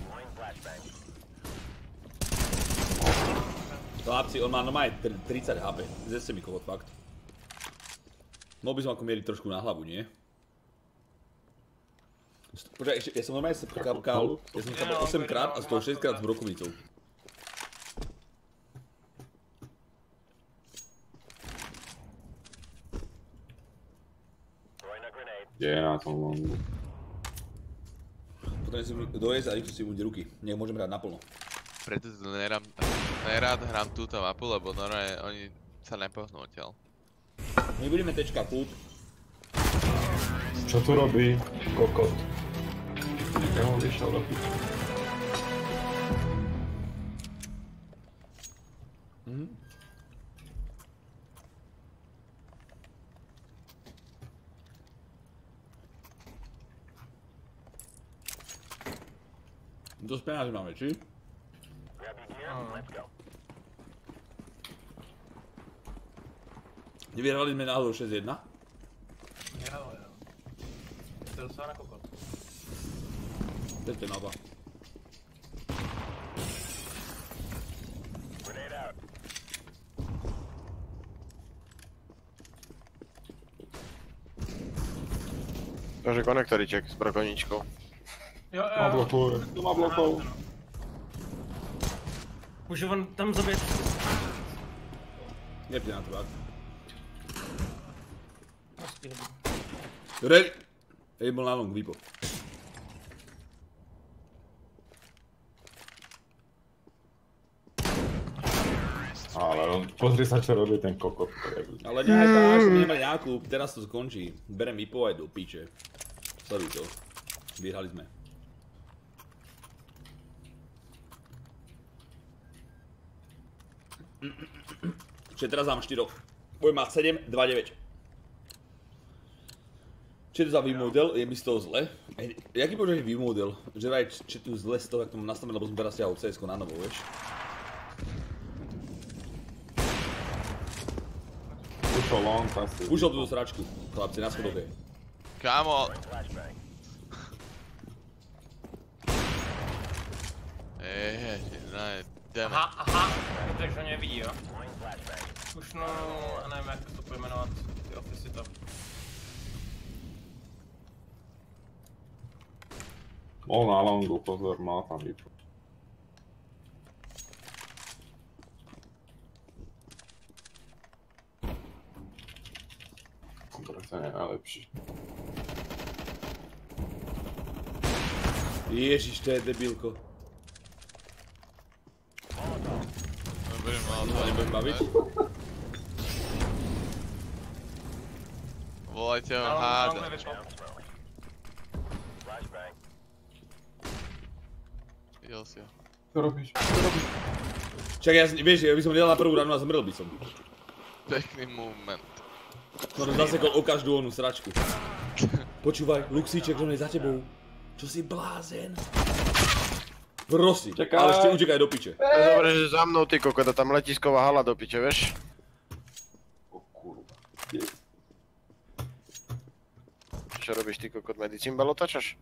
Chlapci, on má normálne tridsať há pé. Zeste mi kohot, fakt. Mohol by som ako mieriť trošku na hlavu, nie? Počkaj, ešte, ja som normálne sa kapkal, ja som kapkal osem krát a z toho šesť krát s brokovnicou. Je na tom longu. Potom si dojesť a rýchlo si umyť ruky. Nech môžem hrať naplno. Preto nerám, nerád hrám túto mapu, lebo normálne oni sa nepohnú odtiaľ. My budeme tečka kút. Čo tu robí? Kokot. Niekam ho vyšiel do piče. Mhm. Dosť penázy máme, či? Nevyhrali sme náhodou šesť jedna? Jo, jo. To je docela na kokot. To je ten oba. Takže konektoriček s brokoničkou. Jo, Má jo. blokov, to má blokov. Může on tam zabít. Jebte na to, tak. Prostě Ready! Ej, bol na long, výpo. Ale on, pozri sa čo robí ten kokot. Ale nehaj tak, som nemá Jakub, teraz to skončí. Berem výpo aj do piče. Sleduj to. Vyhrali sme. Čiže teraz mám štyroch. Budem mať sedem, dva, deväť. Čo je to za V-model? Je mi z toho zle? Ej, jaký počuť V-model? Že vraj, či tu zle z toho, jak to mám nastavené, lebo som teraz stiahol cé esko na novo, vieš? Ušol long, asi. Ušol tú sračku, chlapci, na schodoch je. Kámo! Ježiši, no je jdeme. Aha, aha, takže ho nevidí, jo? Už no, a nevím, jak to pojmenovat, ty ofisy to. Bol na longu, pozor, má tam výpo. To je najlepší. Ježiš, to je debilko. Budem mal To nebudem baviť. Volajte ho Ale on háda. nevyšel. Videl si ho. Čo robíš? Čo robíš? Čak, ja, vieš, ja by som nedal na prvú ranu a zmrel by som. Pekný movement. No to zasekol o každú onú sračku. Počúvaj, Luxíček, on je za tebou. Čo si blázen? Prosím, Čakaj. ale ešte utekaj do piče. To je dobré, že za mnou ty kokota, tam letisková hala do piče, vieš? O kurva. Je. Čo robíš ty kokot, medicímbal otačaš?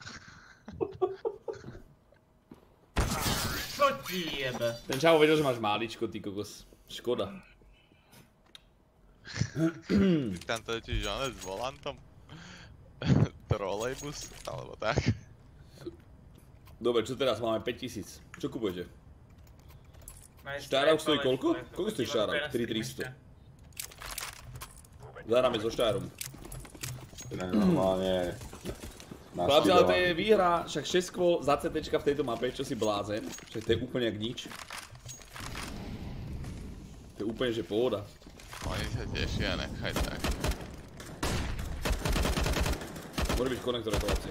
Co ti jebe? Ten čavo vedel, že máš máličko, ty kokos. Škoda. Tam totiž on s volantom. Trolejbus, alebo tak. Dobre, čo teraz? Máme päťtisíc. Čo kupujete? Nice Štárauk try, stojí ale- koľko? ale to Koľko stojí podívám Štárauk? úplně na tri stream tristo. ještě. Zahráme so Štárom. To je normálne... Chlapci, ale to je výhra, však šesť kôl za CTčka v tejto mape, čo si blázen. Však to je úplne jak nič. To je úplne, že pohoda. Oni sa tešia, nechaj tak. Môže byť konektor chlapci.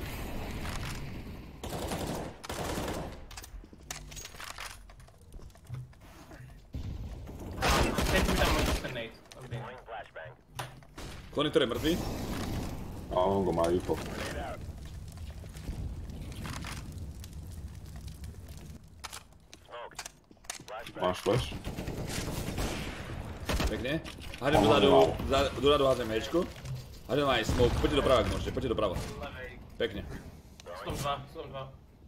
Teď mi tam můžeš ten nade. Dobrý. Konektor je mŕtvý. A on go má rýchlo. Máš flash? Pekne. Hádem dozadu, za- dozadu hádem hečko. Hádem aj smoke, poďte doprava ak môžete, poďte doprava. Levej. Pekne. Sú tam dva, sú tam dva.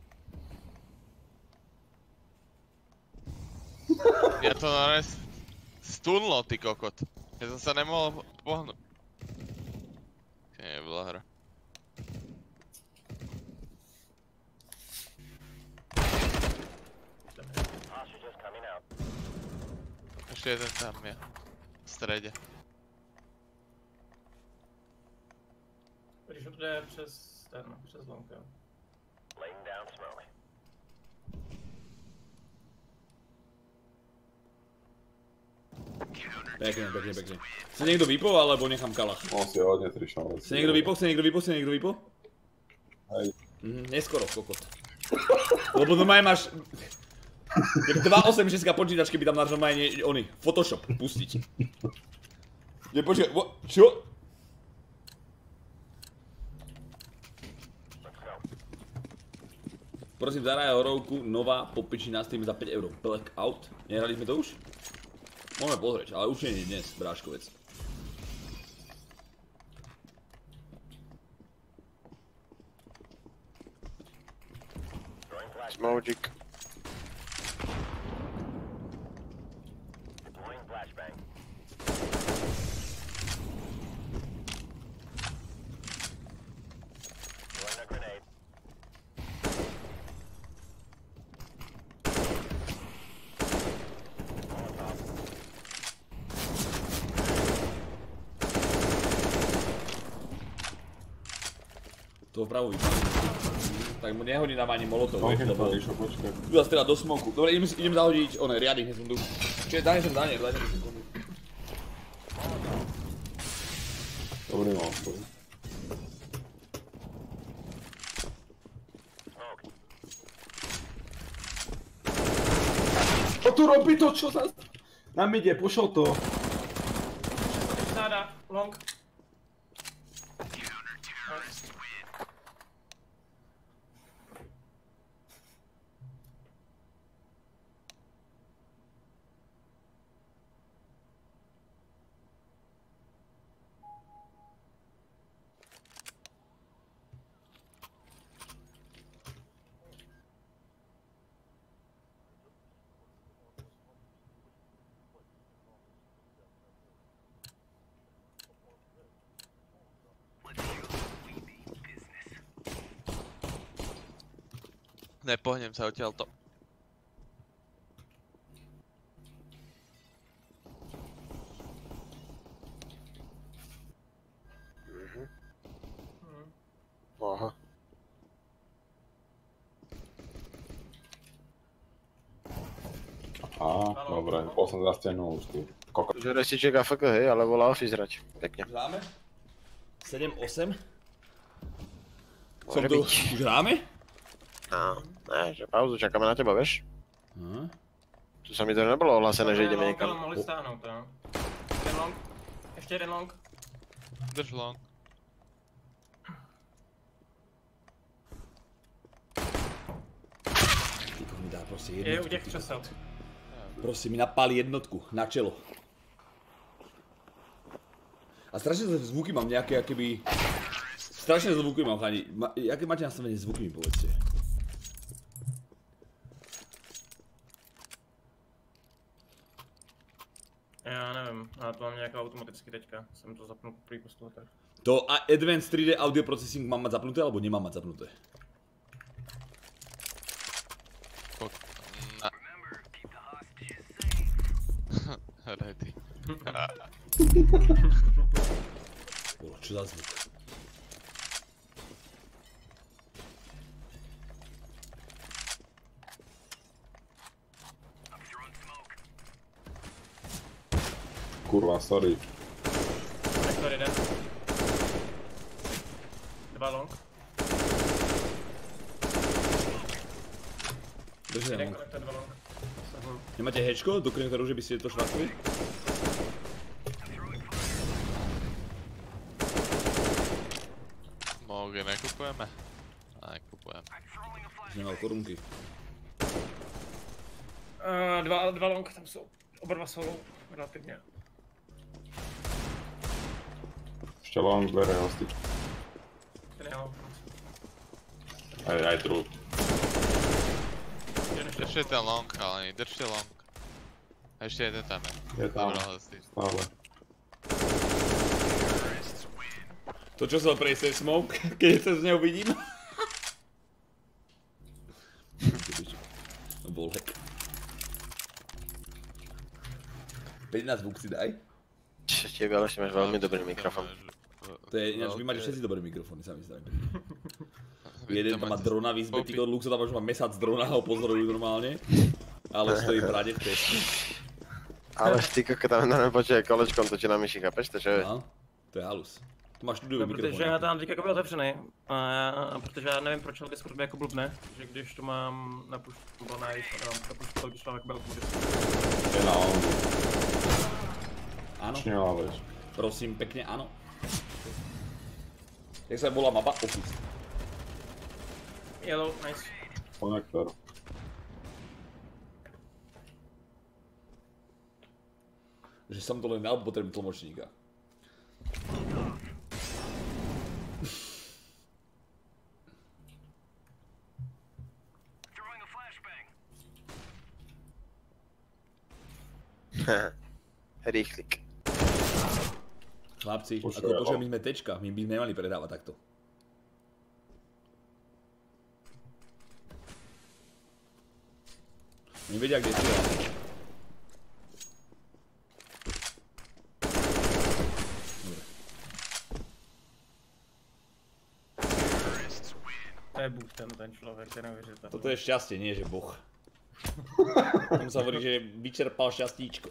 Ja to normálne stunlo, ty kokot. Ja som sa nemohol pohnúť. To nebola hra. Ešte jeden tam je. V strede. Když to jde přes ten, přes lonka. Pekne, pekne, pekne. Chce niekto vypol, alebo nechám kalach? On si hodne trišal. Chce niekto vypol, chce niekto vypol, chce niekto vypol? Hej. Mhm, neskoro, kokot. Lebo normálne máš... Jak dva osem šesť počítačky by tam máš normálne, ony, Photoshop pustiť. Nie, počkaj, vo- čo? Prosím, zahraj horovku, nová popiči na Steam za päť eur. Blackout. Nehrali sme to už? Môžeme pozrieť, ale už nie dnes, bráškovec. Smogik. To vpravo vypadá. Tak mu nehodí nám ani molotov, No, vieš, keď to lebo... vyšlo, počkaj. Tu zase teda do smoku. Dobre, idem, si- idem zahodiť, one, riady, hneď som tu. Čiže daj sem dane, daj sem sekundu. Dobrý mám svoj. Čo tu robí to, čo za... Na mide, pošol to. Záda, long. Nepohnem sa odtiaľto. Aha. Á, dobre, bol som za stenu už tu. Koko. Že restiček a fk, hej, ale volá office hrať. Pekne. Hráme? sedem osem? Môže Som tu, byť. už hráme? No, ne, že pauzu, čakáme na teba, vieš? Aha. Tu sa mi to nebolo ohlásené, že Dobrý ideme long, ale niekam. mohli stáhnout, jo. Jeden long. Ještě jeden long. Drž long. Tyko mi dá proste Je u jednotku. těch křesel. Proste mi napáli jednotku na čelo. A strašne zvuky mám nejaké, akéby... Strašné zvuky mám, chlani. Ma, jaké máte nastavené zvuky, mi povedzte. Já nevím, ale to mám nějak automaticky teďka. Jsem to zapnul po postu tak. To a Advanced tri dé Audio Processing mám mať zapnuté, alebo nemám mať zapnuté? Na... Ready. Bolo, čo za zvuk? Kurva, sorry. Sektor jeden. Dva long. Držte Jeden long. konektor, dva long. Sahnu. Nemáte hečko do konektoru, že by ste to švakli? Smoky nekupujeme? Nekupujeme. Že nemal korunky. Uh, dva, dva long, tam jsou. Oba dva jsou relativně. Ešte long dvere hostič. Ten je long. Aj, aj true. Jeden ještě. Držte ten long, chalani, držte long. A ještě jeden tam je. Je tam. Dobrá, hosti. Stále. To čo som prejsť je smoke, keď sa z neho vidím. Volek. pätnásť zvuk si daj. Čo ale ešte máš veľmi dobrý mikrofón. To je ináč, vy máte všetci dobré mikrofóny, sami si dajme. Jeden tam má drona výzbe, ty Luxo tam už má mesác drona, ho pozorujú normálne. Ale stojí v rade v testu. Ale ty koko tam normálne počuje kolečkom točí na myši, chápeš to, čo je? No, to je halus. Tu máš studiový No, mikrofon. protože já tam teď jako byl otevřený, a já, protože já nevím proč, ale Discord mě jako blbne, že když to mám na push, nebo na již, nemám na push, to když mám jako automaticky. Je na on. Áno, Šňolávaš. prosím, pekne áno. Jak sa volá mapa? Office. Yellow, nice. Konektor. Že som to len dal, potrebujem tlmočníka. Rýchlik. Chlapci, Už ako je, počujem, no. my sme tečka, my by nemali predávať takto. Oni vedia, kde si ja. Dobre. To je bůh ten, ten člověk, to je neuvěřitelný. Toto je šťastie, nie že boh. Tomu sa hovorí, že vyčerpal šťastíčko.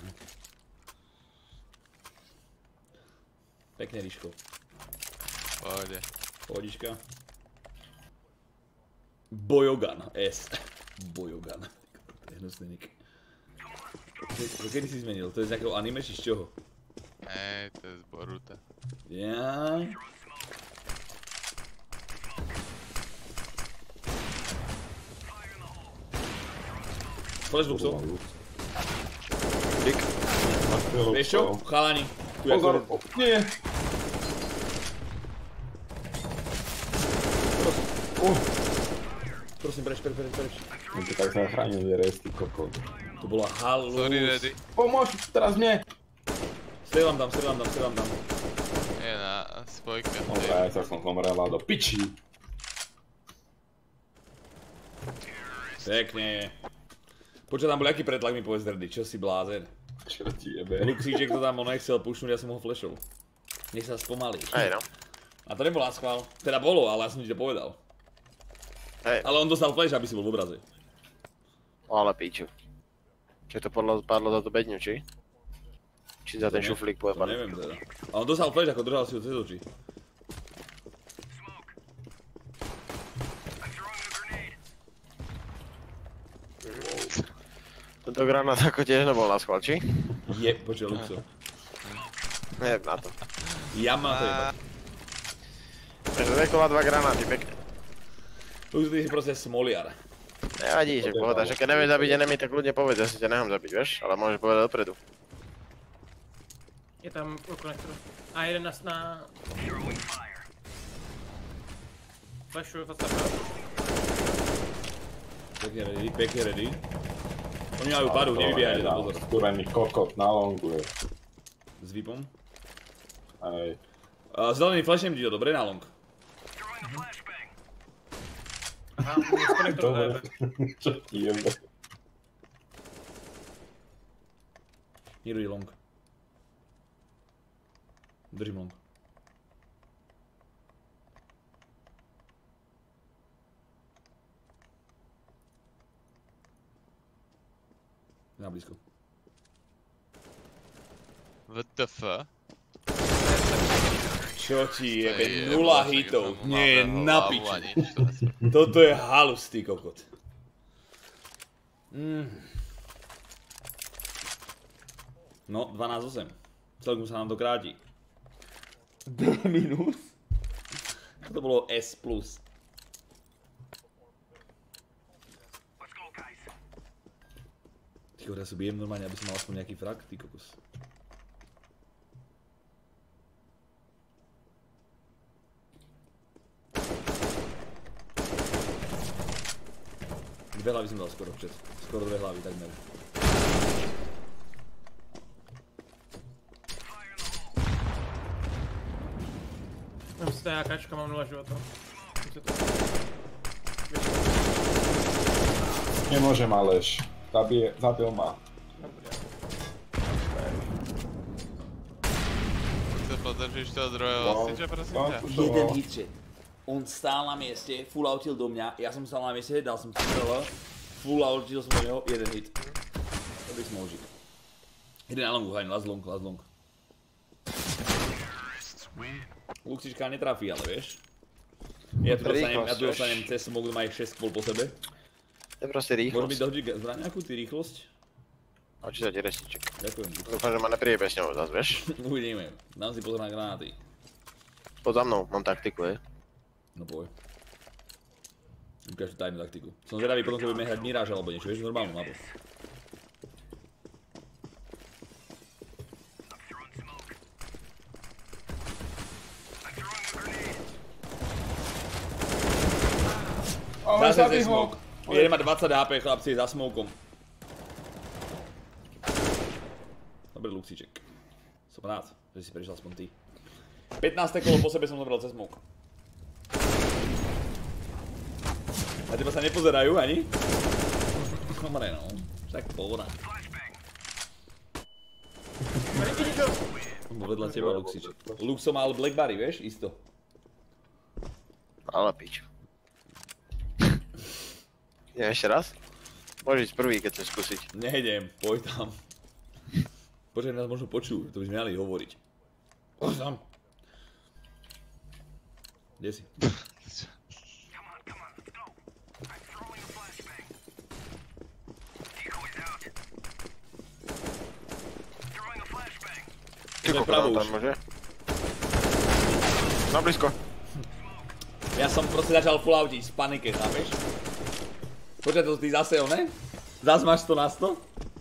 Pekne, Ríško. Pohode. Pohodička. Bojogan S. Bojogan. To je hnusný nick. To kedy si zmenil? To je z nejakého anime či z čoho? Ne, to je z Boruta. Ja. Flash Luxo. Dík. Vieš čo? Chalani. Tu je Pozor, ako... nie! Uh, Prosím, preč, preč, preč, preč. on to tak zachránil, je rest, ty kokot. To bola halus. Sorry, ready. Pomôž, teraz mne! Strieľam tam, strieľam tam, strieľam tam. Je na spojka. Dobre, ja sa som zomrela do piči. Pekne. Počkaj, tam bol aký pretlak, mi povedz Drdy, čo si blázen? Čo ti jebe? Luxíček to tam on nechcel pušnúť, ja som ho flashol. Nech sa spomalí. Hej no. A to nebola schvál. Teda bolo, ale ja som ti to povedal. Hej. Ale on dostal flash, aby si bol v obraze. Ale píču. Čiže to podľa, padlo za tú bedňu, či? Či za ten šuflík To pojebaný? neviem teda. A on dostal flash, ako držal si ho cez oči. Tento granát ako tiež nebol na schvál, či? Je, počkaj, Luxo. Nejeb na to. Ja mám to jebať. Takže Vekola dva granáty, pekne. Luxo, ty si proste smoliar. Nevadí, že pohoda, že keď nevieš zabiť enemy, tak ľudne povedz, ja si ťa nechám zabiť, vieš? Ale môžeš povedať dopredu. Je tam u konektoru. A jeden nás na... Flashuju fakt tak. Pekne ready, pekne ready. Oni majú paru, nevybíjajte to, pozor. Skúrený kokot na longu je. S výpom. Hej. Zelený flashnem ti to, dobre, na long. Aha, neskonektor Dobre, E B. čo ti jebe. Niruj long. Držím long. Na blízko. W T F? Čo ti jebe, je nula vlastne, hitov, keď som nie je nabehol na hlavu piču. a nič, to asi. Toto je halus, ty kokot. Mm. No, dvanásť osem. Celkom sa nám to kráti. D minus? To bolo S plus. Ty kokot, ja sa bijem normálne, aby som mal aspoň nejaký frak, ty kokos. Dve hlavy som dal skoro včet. Skoro dve hlavy, takmer. Mám si tady AKčka, mám nula života. Nemôžem, Aleš. Zabije, zabil ma. Ty podržíš toho druhého No, hosiče, prosím no, ťa? to Jeden bolo. hitčet. On stál na mieste, full outil do mňa, ja som stál na mieste, dal som strel, full outil som do neho, jeden hit. To by som mohol žiť. Jeden na longu, hajn, last long, last long. Luxička netrafí, ale vieš. Ja tu dostanem, ja tu dostanem cez smoke, kto má ich šesť kvôl po sebe. To je proste Môžeš mi rýchlosť. dohodžiť zbraň nejakú, ty rýchlosť? A či sa ti restiček. Ďakujem. Dúfam, že ma neprijebe s ňou zás, vieš? Uvidíme, dám si pozor na granáty. Pod za mnou, mám taktiku, je. No povej. Ukáž tú tajnú taktiku. Som zvedavý potom, keď budeme hrať Mirage alebo niečo, vieš, normálnu mapu. Zase ze smoke. Jeden má dvadsať há pé, chlapci, za smokom. Dobrý Luxíček. Som rád, že si prišiel aspoň ty. pätnáste kolo po sebe som zobral cez smoke. Na teba sa nepozerajú ani? Dobre no, však pohoda. Bo vedľa teba Luxíček. Luxo mal Blackberry, vieš, isto. Ale pič. Idem ešte raz? Môžeš ísť prvý, keď chceš skúsiť. Nejdem, poď tam. Počkaj, nás možno počujú, to by sme mali hovoriť. Poď tam. Kde si? Ty To je kokos, pravú tam už. môže? Na blízko. Ja som proste začal full autiť z panike, tam vieš? Počkaj, to ty zase, ne? Zas máš sto na sto?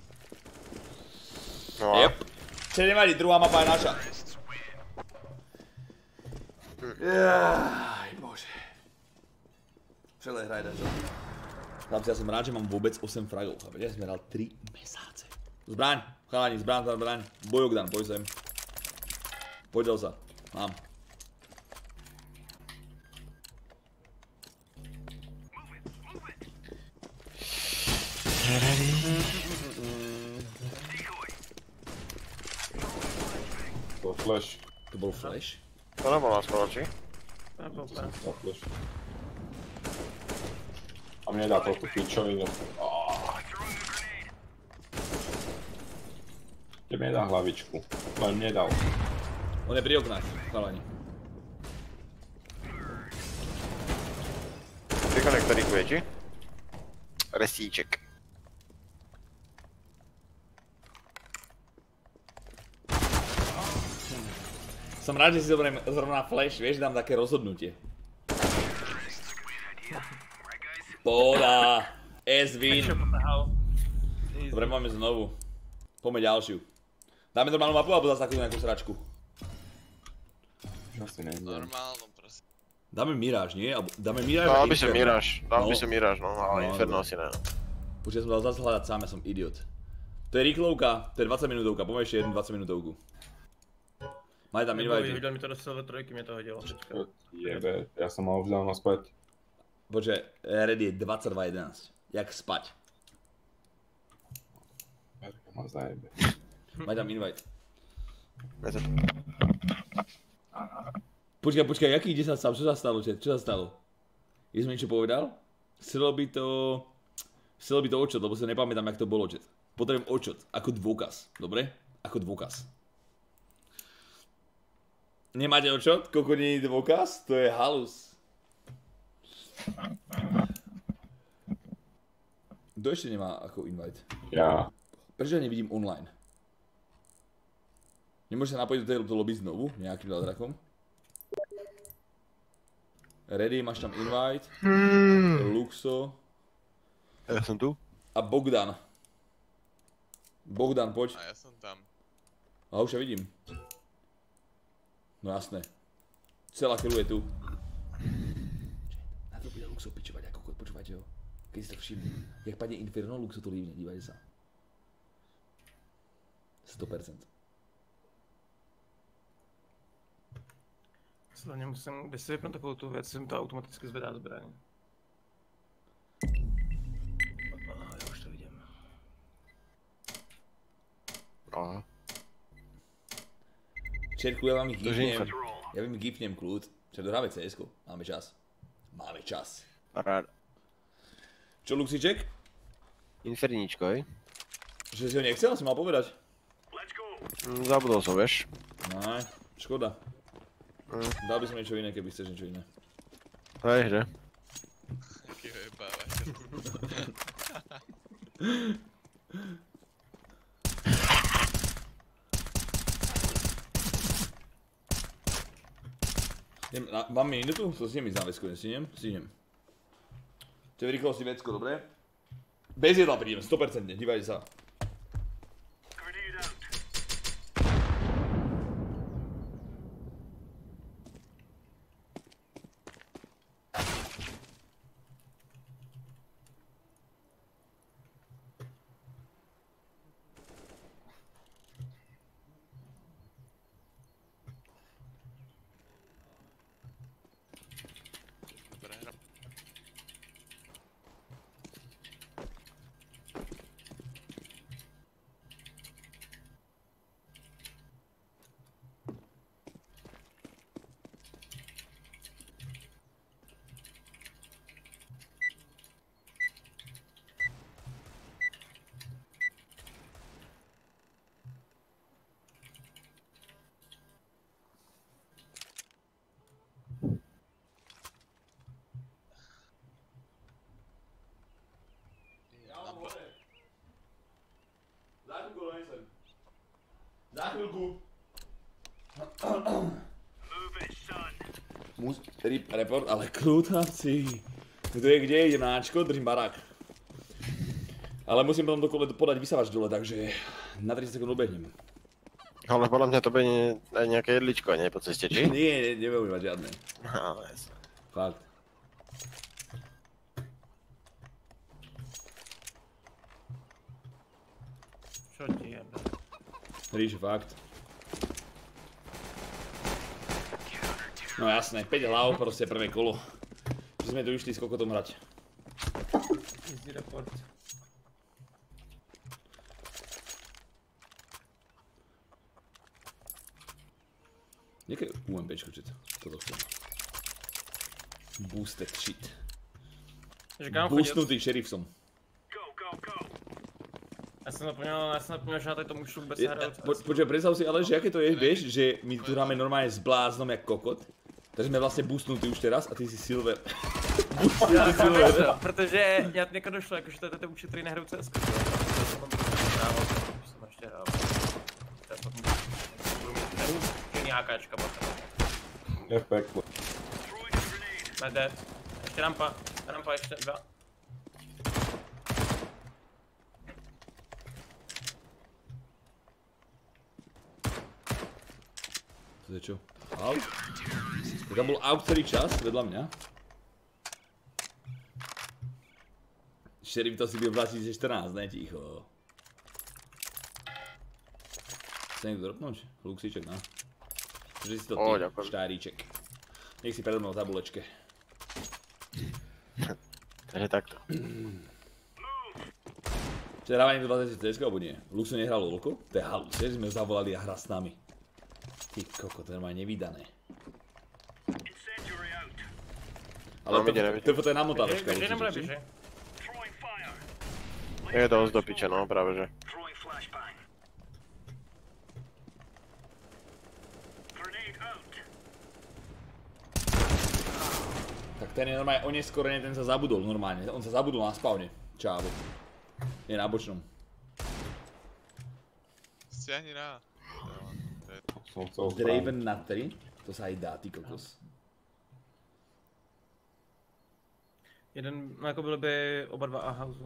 No a? Jep. Čiže nevadí, druhá mapa je naša. Jaj, bože. Celé hraj dačo. Chlapci, ja som rád, že mám vôbec osem fragov, chápete? Ja som hral tri mesáce. Zbraň, chalani, zbraň, zbraň, zbraň. Bojogdan, poď sem. Poďal sa, mám. To bol flash. To bol flash? To nebol na spoločí. Nebol To som flash. stal flash. A mne dá toľko pičovinu. Kde mi dá hlavičku. Len mne dal. On je pri oknách, chalani. Pri konektoríku je, či? Resíček. Som rád, že si zoberiem zrovna flash, vieš, dám také rozhodnutie. Pohoda, S-win. Čo potahal? Dobre, máme znovu. Poďme ďalšiu. Dáme normálnu mapu, alebo zase takú nejakú sračku? Asi neviem. Normálno, prosím. Dáme Mirage, nie? Alebo dáme Mirage Dal a by som Inferno. Mirage, dal by No. som Mirage, no, ale No, Inferno dobre. asi ne. Počkej, som dal zase hľadať sám, ja som idiot. To je rýchlovka, to je dvadsať minútovka, poďme ešte jednu dvadsať minútovku. Maj tam invite. Hodil mi to do silver trojky, mě to hodilo teďka. Jebe, ja som mal už dávno spať. Počkej, ready je dvadsaťdva jedenásť. Jak spať? Verka ma zajebe. Maj tam invite. Ja to... Počkaj, počkaj, jaký ide sa sám? Čo sa stalo, čet? Čo sa stalo? Je som niečo povedal? Chcelo by to... Chcelo by to očot, lebo sa nepamätám, jak to bolo, čet. Potrebujem očot, ako dôkaz, dobre? Ako dôkaz. Nemáte očot? Koľko nie je dôkaz? To je halus. Kto ešte nemá ako invite? Ja. Prečo ja nevidím online? Nemôžeš sa napojiť do tejto lobby znovu, nejakým ladrakom? Ready, máš tam invite. Luxo. Ja som tu. A Bogdan. Bogdan, poď. A ja som tam. A už ja vidím. No jasné. Celá crew je tu. Na to bude Luxo pičovať ako kod, počúvajte ho. Keď si to všimne. Jak padne Inferno, Luxo to lívne, dívajte sa. sto percent. Slavně musím, když si vypnu takovou tu věc, jsem to automaticky zvedá zbraň. Oh, já už to vidím. Aha. Čerku, ja vám ich To gifnem. Infer. Ja vám ich gifnem kľud. Čo, dohráme cé es ko? Máme čas. Máme čas. Rád. Čo, Luxiček? Inferníčko, hej? Že si ho nechcel? Si mal povedať. Mm, Zabudol som, vieš. No, škoda. Mm. Dal by som niečo iné, keby chceš niečo iné. Hej, že? Jaký vyjebávač. Mám minutu? To stihnem ísť na vecku, nestihnem? Stihnem. To je v rýchlosti vecko, dobre? Bez jedla prídem, sto percent, dívajte sa. Dobre, hra. Za chvíľku donesem. Za chvíľku. Mus... Rip, report, ale kľudavci. Kto je kde, idem na Ačko, držím barák. Ale musím potom dokole podať vysavač dole, takže na tridsať sekúnd obehnem. Ale podľa mňa to bude aj nejaké jedličko, nie? Po ceste, či? Nie, nebudem mať žiadne. No, jasne. Fakt. Čo ti jebe? Ríš, fakt. No jasné, päť hlav, proste prvé kolo. Že sme tu išli s kokotom hrať. Easy report. Jaké UMPčko, čet? Toto chcem. Boosted shit. Takže kam chodil? Boostnutý šerif som. Já jsem zapomněl, já jsem zapomněl, že na tady tomu už vůbec Je- nehraju. po- Počkaj, predstav si ale, že aké to je, vieš, že my tu hráme normálne s bláznom jak kokot. Takže sme vlastne boostnutí už teraz a ty si silver. Boostnutý Já jsem silver. nechtěl, protože já jako došlo, jakože to je ten účet, který nehraju C S. Jsem ještě hrál. To je potom budu mít ten nějakáčka potom. Je v pekle. Ne, dead. Ještě rampa, rampa ještě dva. To je čo? Aut? To tam bol aut celý čas, vedľa mňa. Šerif to si byl v dva tisíce čtrnáct, ne ticho. Chce někdo dropnout? Luxíček, no. Že si to O, ty, ďakujem. štáríček. Nech si predo mnou tabulečke. Takže takto. Čiže hráva niekto dvadsať C S ko, alebo nie? Luxu nehral lolko? To je halus, že sme ho zavolali a hra s nami. Ty koko, to je normálne nevídané. Ale No, to, ide, nevidím. to, to je namotávačka, Běžej nebo určite, či? neběžej? Je dosť do piče, no práve že. Tak ten je normálne oneskorený, ten sa zabudol normálne. On sa zabudol na spawne. Čávo. Je na bočnom. Stiahni na. Som chcel chrániť. Draven na tri? To sa aj dá, ty kokos. Jeden, no jako byly by oba dva A house.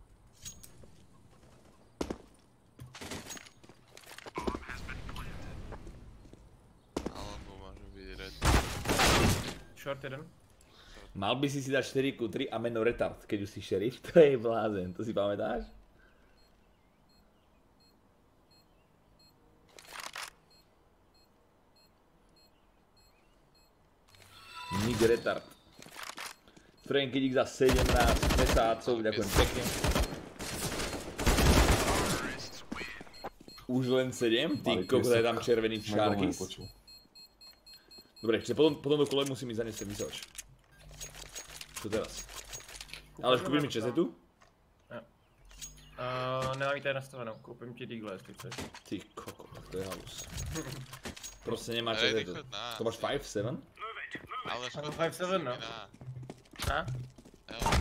Alebo môže byť red. Short jeden. Mal by si si dať štyri ku tri a meno retard, keď už si šerif. To je blázen, to si pamätáš? Nick retard. Franky za sedemnásť mesácov, ďakujem pekne. Už len sedem? Ty kokos, je tam červený Sharkis. Dobre, čiže potom, potom do kole musím ísť zaniesť ten vysoč. Čo teraz? Ale kúpiš mi česetu? Uh, nemám ji tady nastavenou, koupím ti Deagle, jestli chceš. Ty koko, tak to je halus. Proste nemá Ready česetu. chod na. To máš päť sedem? Ale škoda. five seven, no. Na. A? Jo, na.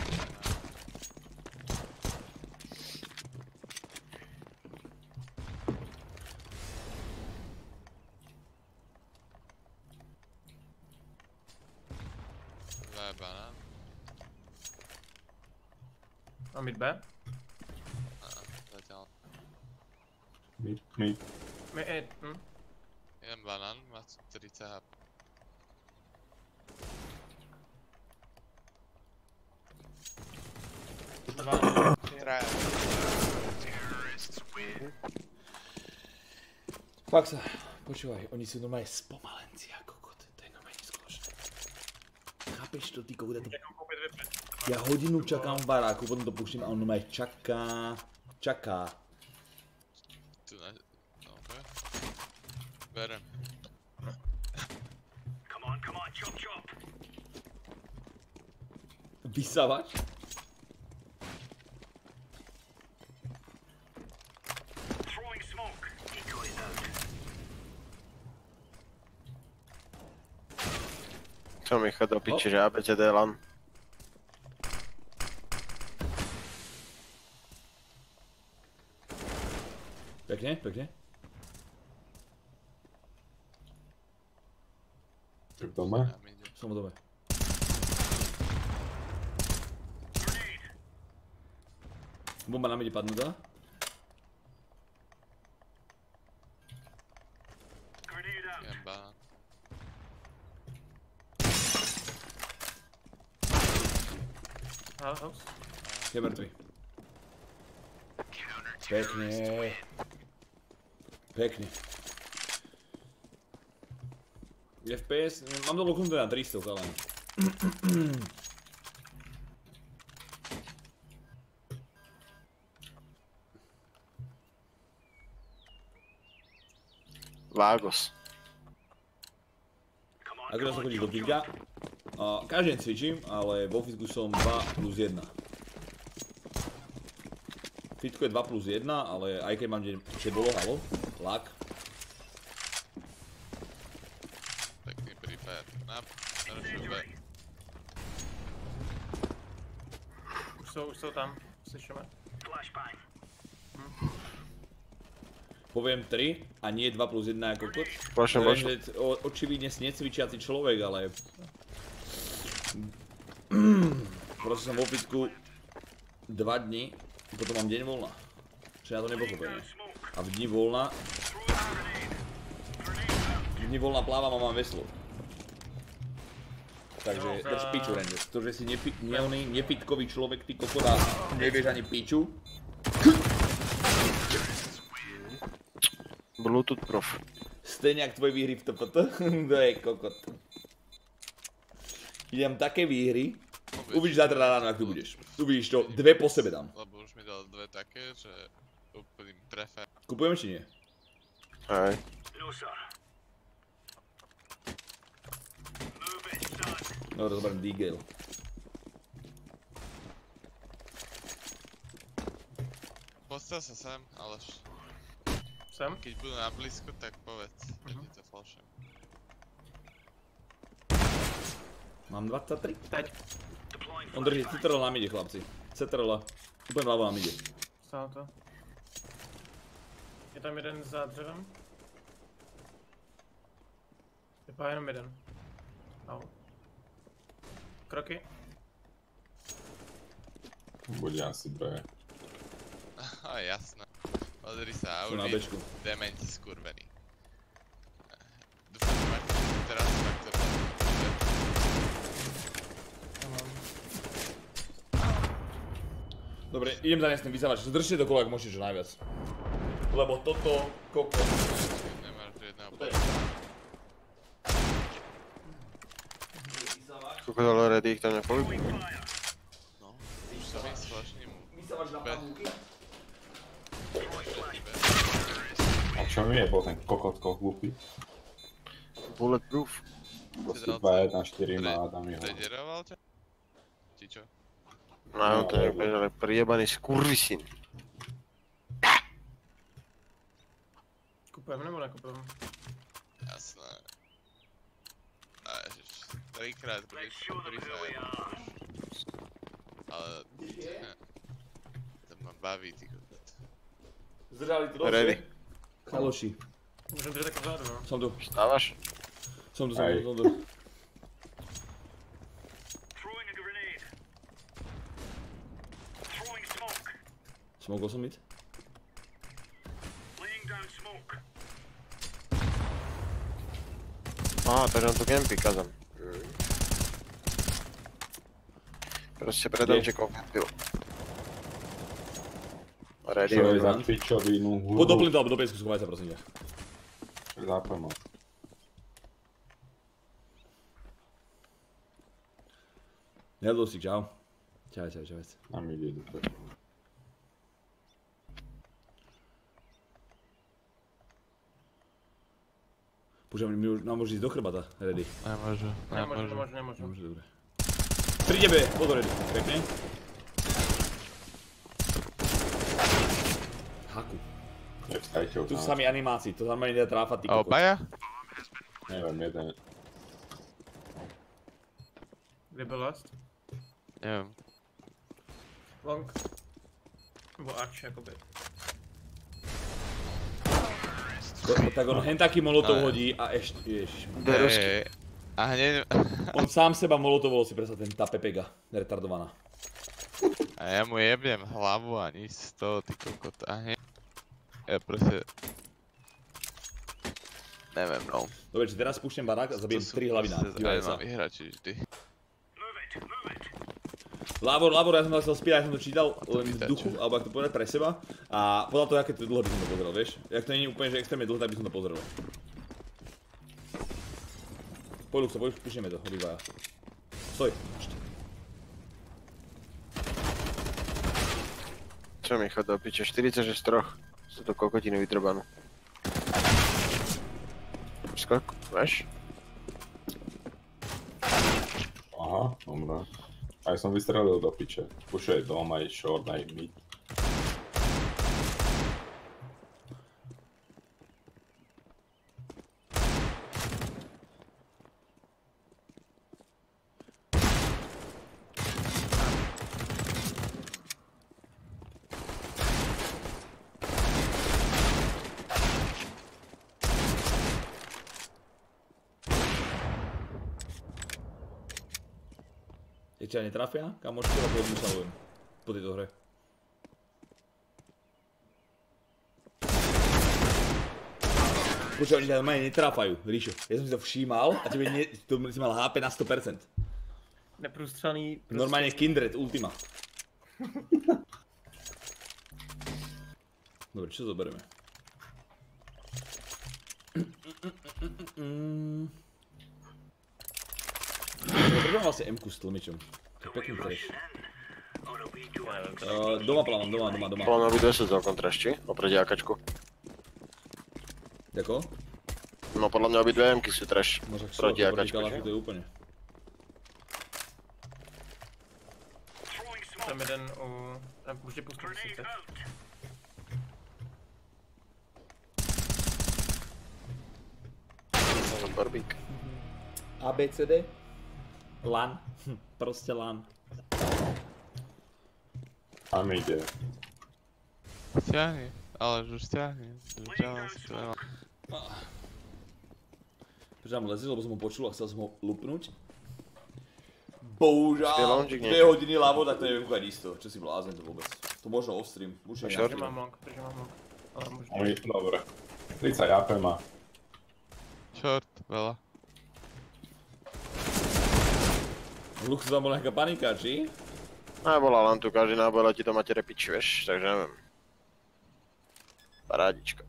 To je banán. A mid B? A, zatiaľ. Mid, mid. Mid, eh, hm? Jeden banán, má tridsať há pé. Dva. Traja. Fakt sa, počúvaj, oni sú normálne spomalenci a kokot, to je normálne sklošné. Chápeš to, ty kokot, ja to... Jako koupit vypne. Ja hodinu čakám v baráku, potom to pustím a on normálne čaká, čaká. Tu na... No, okej. Berem. Vysavač? Čo mi chod do piči, že á bé cé dé LAN. Pekne, pekne. Tak to má? Ja mi ide. Som v dome. Bomba na midi padnutá. Jeden banán. House? Je mŕtvy. Pekne. Pekne. ef pé es, mám to loknuté na tristo, ale. Vágos. Ako som chodil do fitka, každý deň cvičím, ale vo fitku som dva plus jedna. Fitko je dva plus jedna, ale aj keď mám deň, čo bolo, halo, lak. Pekný prefire. Na, narušil B. Už jsou, už jsou tam, slyšíme. Poviem tri a nie dva plus jedna ako kot. Bože, Viem, bože. že o- očividne si necvičiaci človek, ale... Proste som vo fitku dva dni, potom mám deň voľna. Čiže ja to nepochopenie. A v dni voľna... V dni voľna plávam a mám veslo. Takže No, drž za- piču, Ranger. To, že si nepi, ne, oný nepitkový človek, ty kokoda, nevieš ani piču. Bluetooth prof. Stejne jak tvoje výhry v té pé té. To je kokot. Idem také výhry. Uvidíš zajtra ráno, jak tu budeš. Uvidíš to, dve po sebe dám. Lebo už mi dal dve také, že úplný prefer. Kupujeme či nie? Aj. Dobre, zoberiem D-Gale. Postav sa sem, Aleš. Sem? Keď budú na blízku, tak povedz, keď ti to flashem. Mám dvadsaťtri. Teď. On drží cé té er el na mide, chlapci. cé té er el, úplne vľavo na mide. Stále to. Je tam jeden za dřevem. Vypadá jenom jeden. Au. Kroky. Bude asi dve. Aha, jasné. Pozri sa, Sú na Audi, bečku. dementi skurvený. Dúfam, že máte teraz takto. Dobre, idem za nesným vysávač. Držte to kolo, ak môžete čo najviac. Lebo toto, koko. Nemáš jedného To je- Koľko dalo ready, kto nepolúbi? No, už sa myslel, že nemu. Vysávač na pavúky. A čo mi je bol ten kokotko hlupý? Bulletproof. Proste dva jedna štyri má a dám jeho. Trederoval ťa? Či čo? No, to je ale priebaný skurvisín. Kupujeme nebo nekupujeme? Jasné. A ježiš, trikrát budeš dobrý frajer. Ale... To ma baví, ty kokot. Zdržali to Ready. dosť. Chaloši. Můžeme držet tak vzadu, no. Som tu. Stávaš? Som tu, som tu, Hej. som tu. Smokol som mid? Aha, takže on tu campí, kazan. Proste pred domčekom campil. Ready, Čo je over. za pičovinu hulu? Poď do plintu alebo do piesku, schovaj sa prosím ťa. Zápama. Nedosík, čau. Čau, čau, čau. Na mi ide do Počujem, my už, nám môže ísť do chrbata, ready. Nemôžu, Nemůžu, nemůžu, nemůžu. Nemôže, dobre. Pri tebe, pozor, ready. Pekne. Haku. Nevstajte ho Tu sú tam. sami animácii, to znamená nedá tráfať, ty A kokot. obaja? Neviem, jeden. Kde byl last? Neviem. Long. Nebo arch, jakoby. To- Tak on hen taký molotov No, hodí a ešte, ježiš. Hej, a hneď... On sám seba molotovol si predsa ten tá Pepega, retardovaná. A ja mu jebnem hlavu a nič z toho, ty kokot. A hneď... Ja proste... Neviem, no. Dobre, či teraz spúšťam barák a zabijem To sú tri hlavy na. proste Dívaj sa. zaujímaví hráči vždy. Lavor, Lavor, ja som to chcel spýtať, ja som to čítal len v pýtať, duchu, čo? alebo ak to povedať pre seba. A podľa toho, aké to je dlhé by som to pozrel, vieš? Jak to nie je úplne, že extrémne dlhé, tak by som to pozrel. Poď, Luxo, poď, púšťame to, obidvaja. Stoj. Čo mi chod do piče, štyridsaťšesť troch. Sú to kokotiny vytrbané. Skok, máš? Aha, dobré. Aj som vystrelil do piče. Pušuje dom, aj short, aj mid. Keď ťa netrafia, kamošku, a potom salujem. Po tejto hre. Počkaj, oni ťa normálne netráfajú, Ríšo. Ja som si to všímal a tebe nie, to si mal há pé na sto percent. neprůstřelný... Prostě... Normálne Kindred Ultima. Dobre, čo zoberieme? Prečo mám vlastne M-ku s tlmičom? To je pekný trash. Uh, doma plávam, doma, doma, doma. Podľa mňa by dve sú celkom trash, či? Oproti AKčku. Ďako? No podľa mňa obidve M-ky sú trash. Proti AKčku, či? To je úplne. Tam jeden u... Tam můžete pustit, když chceš. Barbík. A B C D? LAN. Proste LAN. Tam ide. Stiahni, ale už stiahni. Už si to nemá. Prečo tam lezil, lebo som ho počul a chcel som ho lupnúť. Bohužiaľ, Lounge dve hodiny ľavo, tak to neviem kúkať isto. Čo si blázen to vôbec. To možno off-stream, určite Short? Protože nejaký. mám long, protože mám long. Ale můžu. Oni, dobre. tridsať á pé má. Short, veľa. Lux tam bola nejaká panika, či? Nebola len tu, každý náboj letí to máte repič, vieš, takže neviem. Parádička.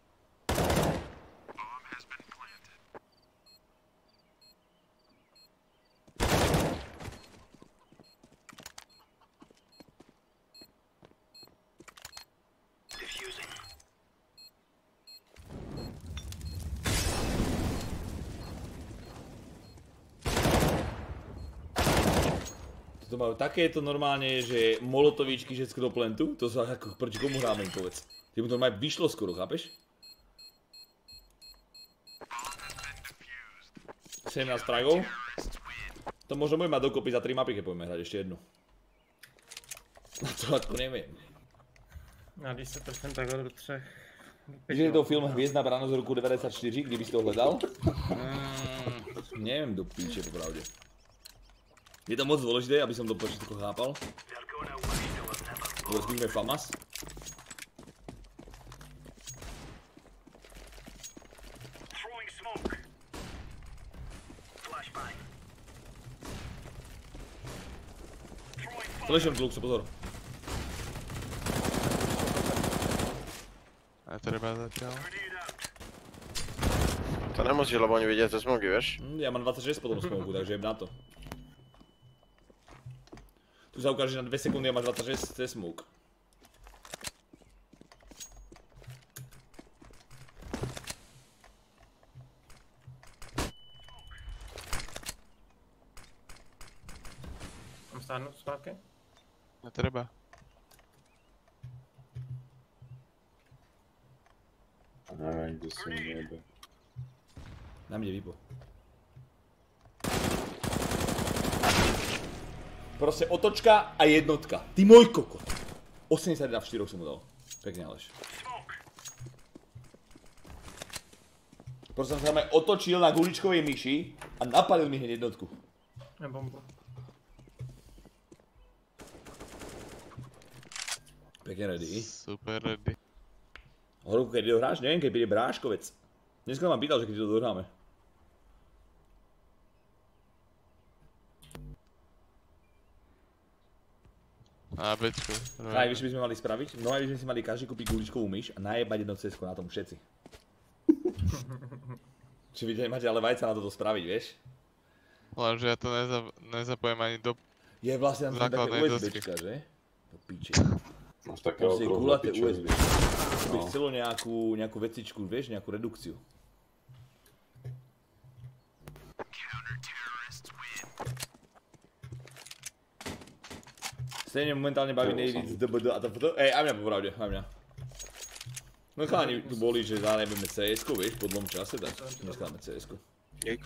To majú takéto normálne, že molotovíčky všetko do plentu, to sa ako proti komu hráme, povedz. Ty mu to normálne vyšlo skoro, chápeš? sedemnásť fragov. To možno budeme mať dokopy za tri mapy, keď budeme hrať ešte jednu. No to ako neviem. A když se trefím takhle do třech... Víš, že je to film Hviezdna brána z roku deväťdesiatštyri, kdyby si to hľadal? Mm, neviem do píče, popravde. Je to moc dôležité, aby som to všetko chápal. Rozbíme FAMAS. Flashom z Luxu, pozor. Netreba zatiaľ. To nemusíš, lebo oni vidia tie smoky, vieš? Mm, ja mám dvadsaťšesť potom smoku, takže jem na to. Tu sa ukáže na dve sekundy a máš dvadsaťšesť cez smoke. Mám stáhnout zpátky? Netreba. A neviem, kde si mi jebe. Na mne vypo. Proste otočka a jednotka. Ty môj kokot. osemdesiatjeden v štyroch som mu dal. Pekne, Aleš. Proste som sa tam aj otočil na guličkovej myši a napalil mi hneď jednotku. Na bombu. Pekne ready. Super ready. Horúku, keď dohráš, neviem, keď príde Bráškovec. Dneska vám pýtal, že keď to dohráme. Na bečku. Aj, vieš, by sme mali spraviť? No aj by sme si mali každý kúpiť guličkovú myš a najebať jedno césko na tom všetci. Či vy máte ale vajca na toto spraviť, vieš? Lenže ja to neza, nezapojem ani do... Je vlastne tam také základnej USBčka, že? Do piče. Máš takého Proste okruhu gulaté pičoviny. ú es bé. To by chcelo nejakú, nejakú vecičku, vieš, nejakú redukciu. Stejne momentálne baví nejvíc dé bé dé a tfd. Ej, aj mňa popravde, aj mňa. No chalani tu boli, že zanejmeme cé es ko, vieš, po dlhom čase, tak dneska dáme cé es ko. Dík.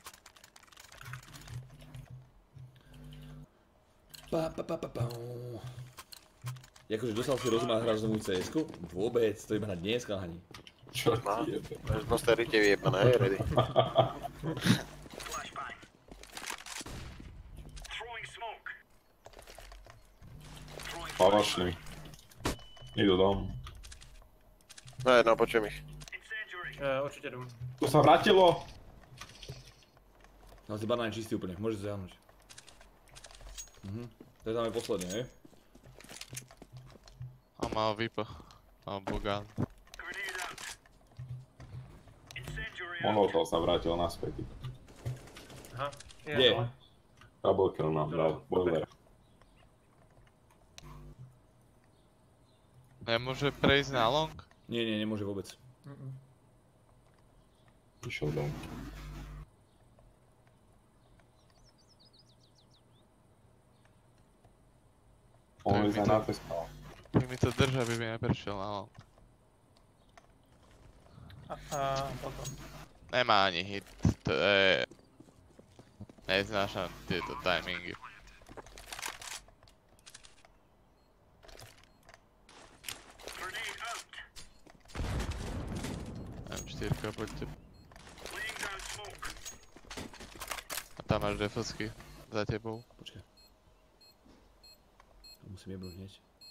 Pa, pa, pa, pa, pa. Jakože dostal si rozum a hráš znovu cé es ko? Vôbec, to iba na dnes, chalani. Čo Má. ti jebe? Máš dno sterite vyjebané, hej, ready. Palašný. Idú dom. No jedno, počujem ich. E, určitě dům. To sa vrátilo! No si banán čistý úplne, môžeš zahnuť. Mhm. To je tam aj posledný, hej? A má vypa. A Bogan. Molotov sa vrátil naspäť. Aha, je. Kde? ale- Double kill nám dal, boiler. Nemôže prejsť na long? Nie, nie, nemôže vôbec. Mm-mm. Išiel dom. Mohli sa natestoval. Keď mi to drža, by mi neprešiel na long. A, a potom. Nemá ani hit, to je... Neznášam tieto timingy. em štyri, poďte. A tam máš defosky za tebou. Počkaj. To musím jebnúť hneď.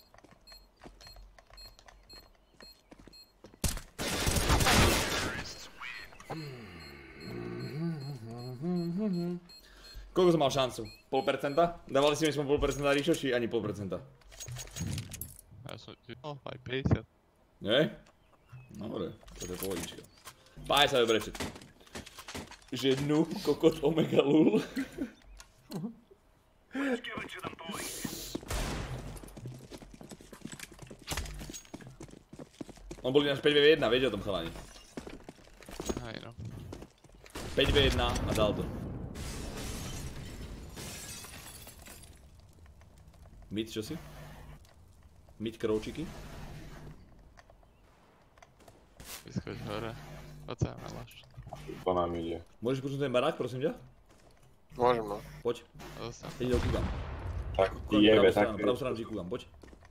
Koľko som mal šancu? Pol percenta? Dávali si mi som pol percenta Ríšo, či ani pol percenta? Ja som ti... No, aj päťdesiat. Nie? No dobre, to je pohodička. Páj sa dobre všetko. Žednu, kokot, omega, lul. On bol ináč päť v jedna, viete o tom chalani? Aj no. päť v jedna a dal to. Mid, čo si? Mid kroučiky? Vyskoč hore. Poď sa na láš. To nám ide. Môžeš počuť ten barák, prosím ťa? Môžem, no. Poď, Zostaň. ide ho kúkam. Tak ti jebe, Pravú tak stranu, pravú stranu ti kúkam, poď.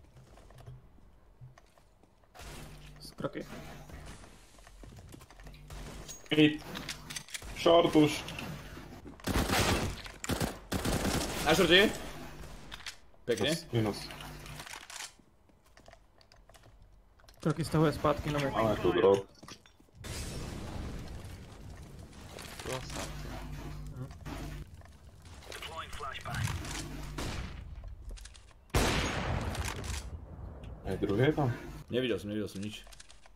Skroky. Hit. Short už. Na šorte? Pekne. Minus. Kroky stahuje zpátky na Máme tu drop. Zostaň. Aj druhý je tam? Nevidel som, nevidel som nič.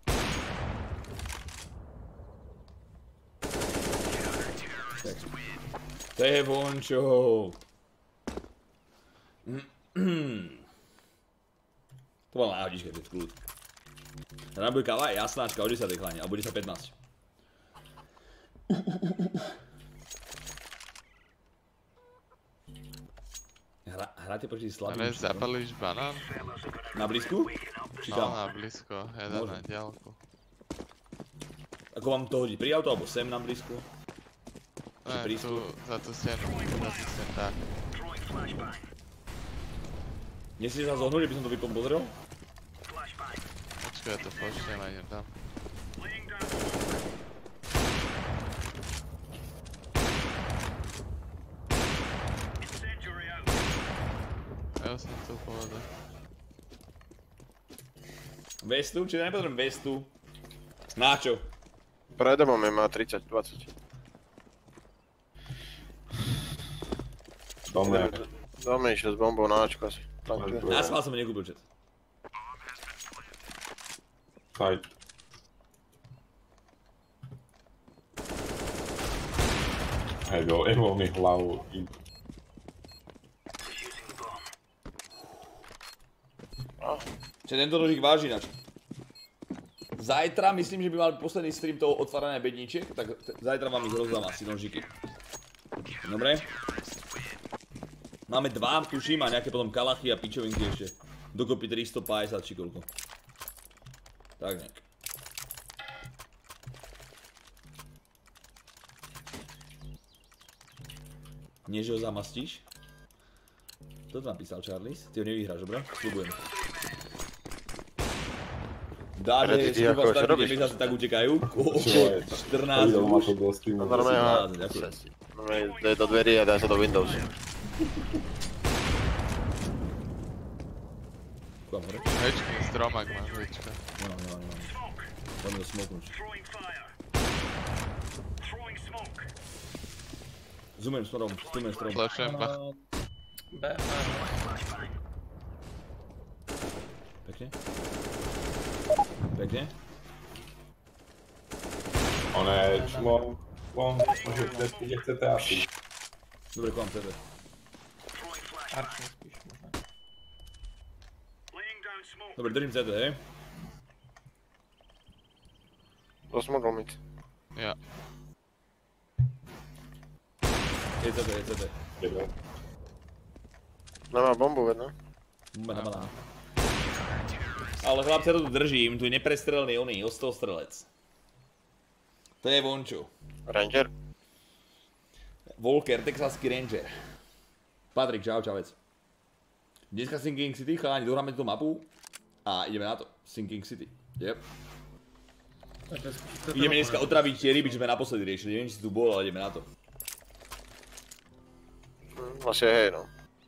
Tak. To je vončo. To bola náhodička, keď kľud. Tá nám bude káva jasnáčka o desať chlani, alebo desať pätnásť. Hra, hráte proti slabým Ale zapalíš banán? Na blízku? Či No, tam? na blízko, jeden Môžem. na diaľku. Ako vám to hodí? Pri auto alebo sem na blízku? Ne, blízko? tu, za tú stenu, za tú stenu, tak. Nechceš vás zohnúť, aby som to vypom pozrel? Počkaj, ja to pošlem a idem tam. Ja som to povedal. Vestu? Či nepotrebujem vestu? Na čo? Predo máme, má tridsať dvadsať. Dome. Dome išiel s bombou na Ačko asi. Tankuje. Ja som mal som nekúpil čet. Side. Hej, bol evol mi hlavu. Čiže tento nožík váži nač. Zajtra myslím, že by mal posledný stream toho otvárania bedníčiek, tak t- zajtra vám ich rozdám asi nožíky. Dobre? Máme dva, tuším, a nejaké potom kalachy a pičovinky ešte. Dokopy tristopäťdesiat či koľko. Tak nejak. Nie, že ho zamastíš? Kto to napísal, Charles? Ty ho nevyhráš, dobre? Sľubujem. Dáme, Ale ty, ty že ako, vás čo takí robíš? nemi zase tak utekajú. Počúvaj, štrnásť Videl ma už. to do streamu. Normálne ho Ďakujem, ďakujem. normálne daj do dverí a daj sa do Windows. Kúkam hore? Hečky, stromak máš, hečka. Nemám, nemám, nemám. Poďme do smoknúť. Zoomujem strom, zoomujem strom. Flashujem pa. B, B. Pekne. Pekne. On je čmo... On môže vzdať, kde chcete asi. Dobre, klam tebe. Arčne spíš možná. Dobre, držím cé té, hej. Dosmogol mid. Ja. Je cé té, je cé té. Jebe. Nemá bombu, vedno? Bomba nemá na. Ale chlapci, ja to tu držím, tu je neprestrelný oný, ostostrelec. To je vončo. Ranger? Volker, Texaský Ranger. Patrik, čau, čavec. Dneska Sinking City, chalani, dohráme tú mapu a ideme na to. Sinking City. Yep. Ideme dneska otraviť tie ryby, čo sme naposledy riešili. Neviem, či si tu bol, ale ideme na to. Hm, asi hej, no.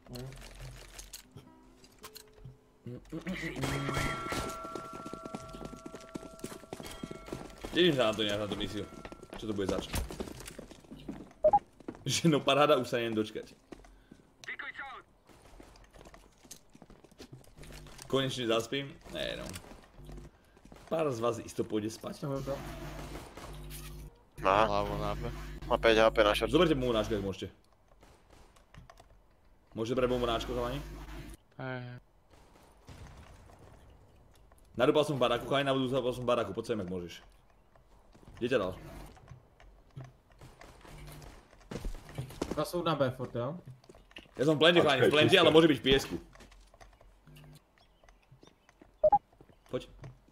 Teším sa na to nejak, na tú misiu. Čo to bude zač? Že no paráda, už sa neviem dočkať. Konečne zaspím? Ne, no. Pár z vás isto pôjde spať. Má. Hlavu na B. Má päť há pé na šarču. Zoberte bombu náčko, ak môžete. Môžete brať bombu náčko, chalani? Hej. Nadúpal som v baráku, chalani, nadúpal som v baráku, poď sem, ak môžeš. Kde ťa dal? Dva sú na B furt, jo? Ja som v plente, chalani, v plente, ale môže byť v piesku. Poď.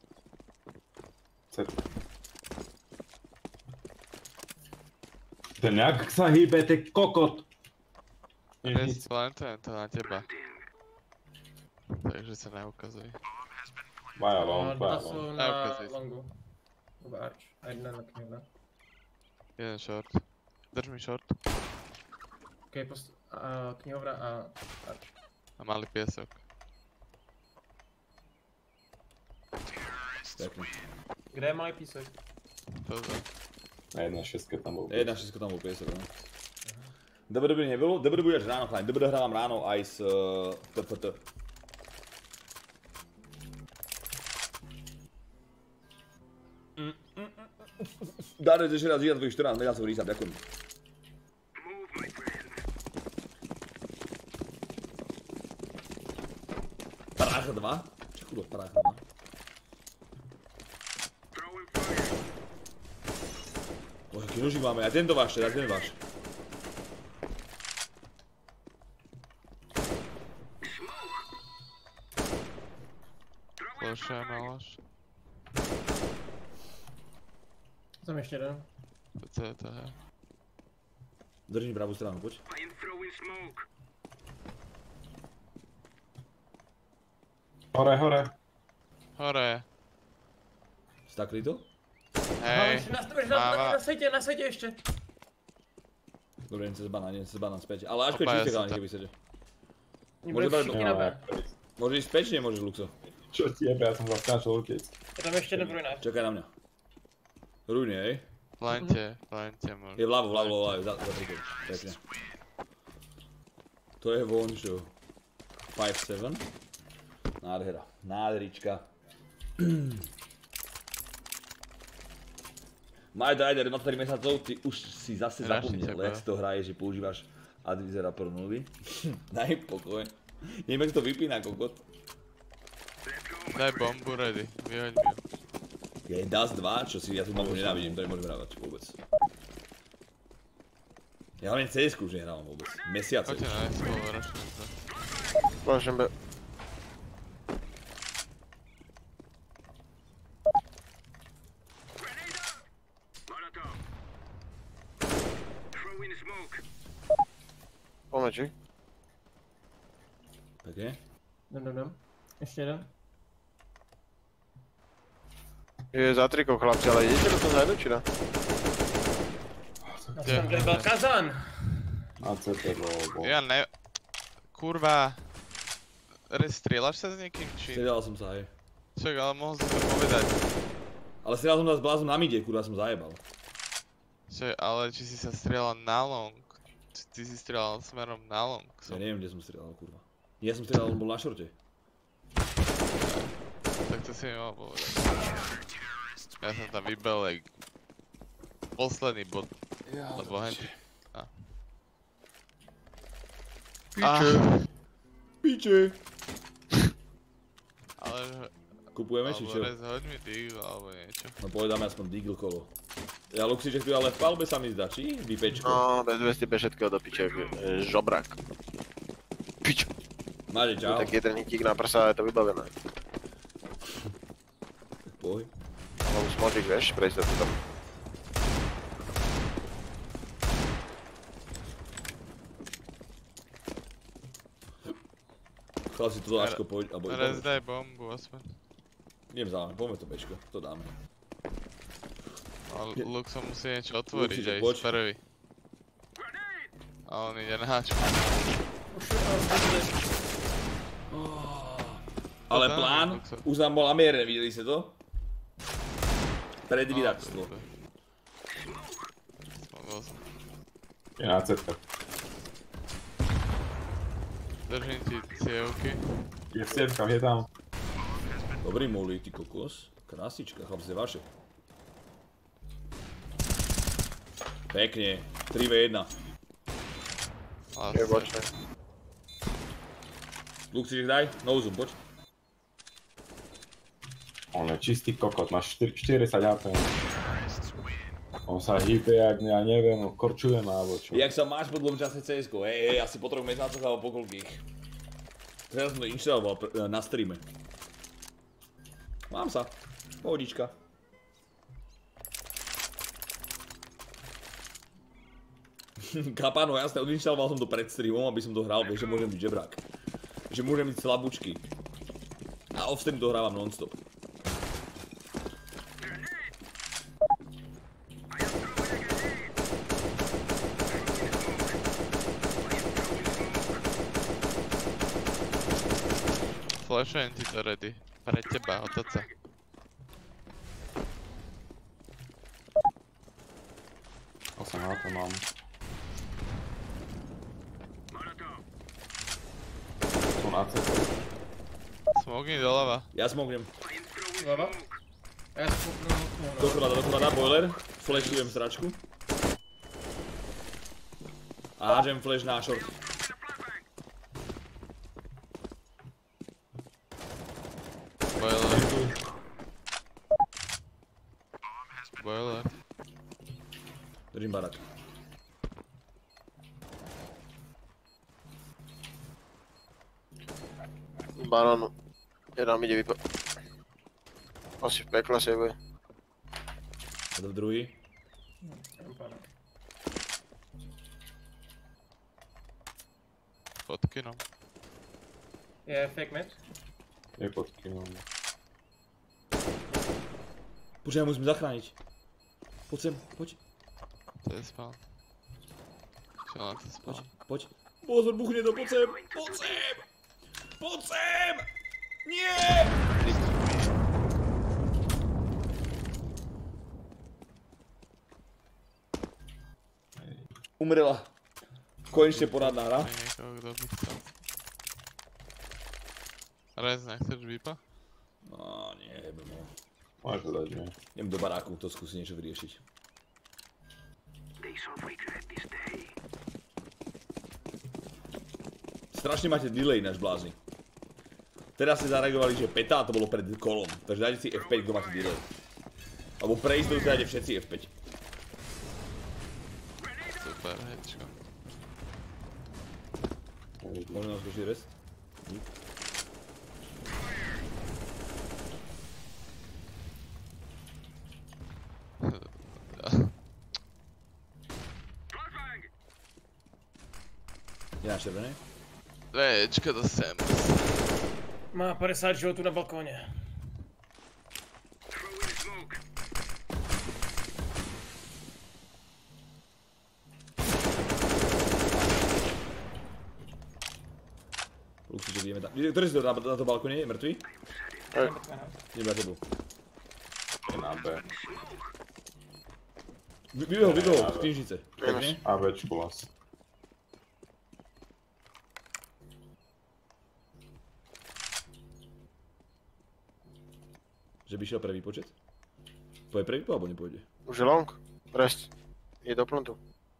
Ten jak sa hýbe, ty kokot! Rest, plantujem to na teba. Takže sa neukazuje. Maja long, Dva maja sú long. na ukazuje sa. longu. Nebo arch. A jedna na knihovna. Jeden short. Drž mi short. Ok, post... A, knihovna a arch. A malý piesok. Pekne. Kde je malý písek? Toto. Na jedna šestka tam bol. Jedna všetko tam bol piesok, no. dé bé dé nebolo, dé bé dé bude až ráno, chalani. dé bé dé hrávam ráno aj s té pé té. Darec ešte raz žíja tvojich štrnásť megácov rísa, ďakujem. Parácha dva? Čo chudo, parácha dva? Bože, aký nožík máme, aj tento váš, aj ten váš. Flashujem alaš. Tam ještě jeden. Co je to, hej? Držím pravú stranu, poď. Hore, hore. Hore. Stakli to? Hej. Na, na, na, Máva. na světě, na světě ještě. Dobre, idem cez banán, idem cez banán späť. Ale Ačko je Opája čisté, sa chalani, to. keby chcete. Oni Může byli být- všichni na B. Môžeš ísť späť, či nemôžeš, Luxo? Čo ti jebe, ja som sa skáčal utiec. Je tam ještě jeden brojnář. Čakaj na mňa. Rúne, hej? Plante, plante možno. Je vľavo, vľavo, vľavo, za, za trikom. Pekne. To je vončo. päť sedem. Nádhera. Nádherička. Majda Rider, dvadsaťtri mesiacov, ty už si zase Raši zapomnel, teba. jak si to hraje, že používaš Advisera pro nuly. Daj pokoj. Neviem, jak to vypína, kokot. Daj bombu ready, vyhoď mi ju. Je Das dva, čo si, ja tu mapu nenávidím, to nemôžem hrávať vôbec. Ja hlavne cé esku už nehrávam vôbec. Mesiace Poďte už. na spolu, rošnem to. Flashem B. Pomeči. Pekne. Jdem, jdem, jdem. Ještě jeden. Je za trikou chlapci, ale idete do toho zajdu, či ne? Já jsem kde byl Kazan. Na cé té bol. Ja ne... Kurva... Re, strieľaš sa s niekým, či? Strieľal som sa, hej. Čak, ale mohol si to povedať. Ale strieľal som sa s blázom na mide, kurva som zajebal. Čak, ale či si sa strieľal na long? Či ty si strieľal smerom na long. Ja neviem, kde som strieľal, kurva. Ja som strieľal, on bol na šorte. Tak to si mi mal povedať. Ja som tam vybel jak posledný bod. Lebo henty. Piče. Piče. Ale... Kupujeme či čo? Alebo res, hoď mi deagle alebo niečo. No povedáme aspoň deagle kolo. Ja Luxiček tu ale v palbe sa mi zdá, či? Vypečko. No, bez dvesto bez všetkého do piče, e, žobrak. Pičo. Máte čau. Tak jeden hitík na prsa a je to vybavené. Poj. Mám smočík, vieš, prejsť to tam. Chcel si to Ačko poď, alebo... Raz daj bombu aspoň. Idem za vami, poďme to Bčko, to dáme. Ale Luxo musí niečo otvoriť Luxiček, aj poď. z prvý. A on ide na hačku. Ale To dáme, plán, Luxo. už nám bol namierne, videli ste to? Predvídačstvo. Smogol som. Je na cetka. Držím ti cievky. Je v sievkách, je tam. Dobrý molí, ty kokos. Krásička, chlapci, vaše. Pekne, tri vé jedna. Je bočné. Luxiček daj, no zoom, poď. On je čistý kokot, má štyridsať há pé. On sa hýbe jak, ja neviem, korčuje ma alebo čo. Jak sa máš po dlhom čase cé es ko? Hej, hej, asi po troch mesiacoch alebo po koľkých. Teraz som to inštaloval na streame. Mám sa. Pohodička. Kapáno, jasné, odinštaloval som to pred streamom, aby som to hral, vieš, že môžem byť žebrák. Že môžem byť slabúčky. A off stream to hrávam non-stop. Flashujem ti to ready. Pre teba, od oca. osem há pé mám. Tu na cestu. Smogni doľava. Ja smognem. Zleva. A ja spoknul okno. Doklada, doklada, boiler. Flashujem sračku. A hádžem flash na short. Boiler. Boiler. Držím barak. Baron. Je nám ide vypa... Asi v pekle sejvuje. A to v druhý. Fotky no. Je fake match. Je pod kinom. Počkaj, musím zachrániť. Poď sem, poď, To je spawn. Čo na to poď, spawn? poď. Pozor, buchne to, poď sem, poď sem! Poď sem! Nie! Umrela. Konečne poradná hra. Je niekoho, kto by chcel. Rez, nechceš výpa? No, nie, no. Máš to dať, nie? Idem do baráku, to skúsi niečo vyriešiť. Strašne máte delay náš blázni. Teraz ste zareagovali, že peta a to bolo pred kolom. Takže dajte si ef päť, kto máte delay. Alebo pre istotu dajte všetci ef päť. Super, hečko. Môžem nám skočiť rest? Dík. Je na červenej? Večko do sem. Má päťdesiat životů na balkóne. Luxiček, ideme tam. Ktorý si to na, na to balkóne? Je mŕtvý? Idem na tebu. Je na B. Vybehol, vybehol, z knižnice. Pekne. A Bčku las. Že by šiel pre výpočet? Pôjde pre výpočet, alebo nepôjde? Už je long. Rest. Je dopnutú.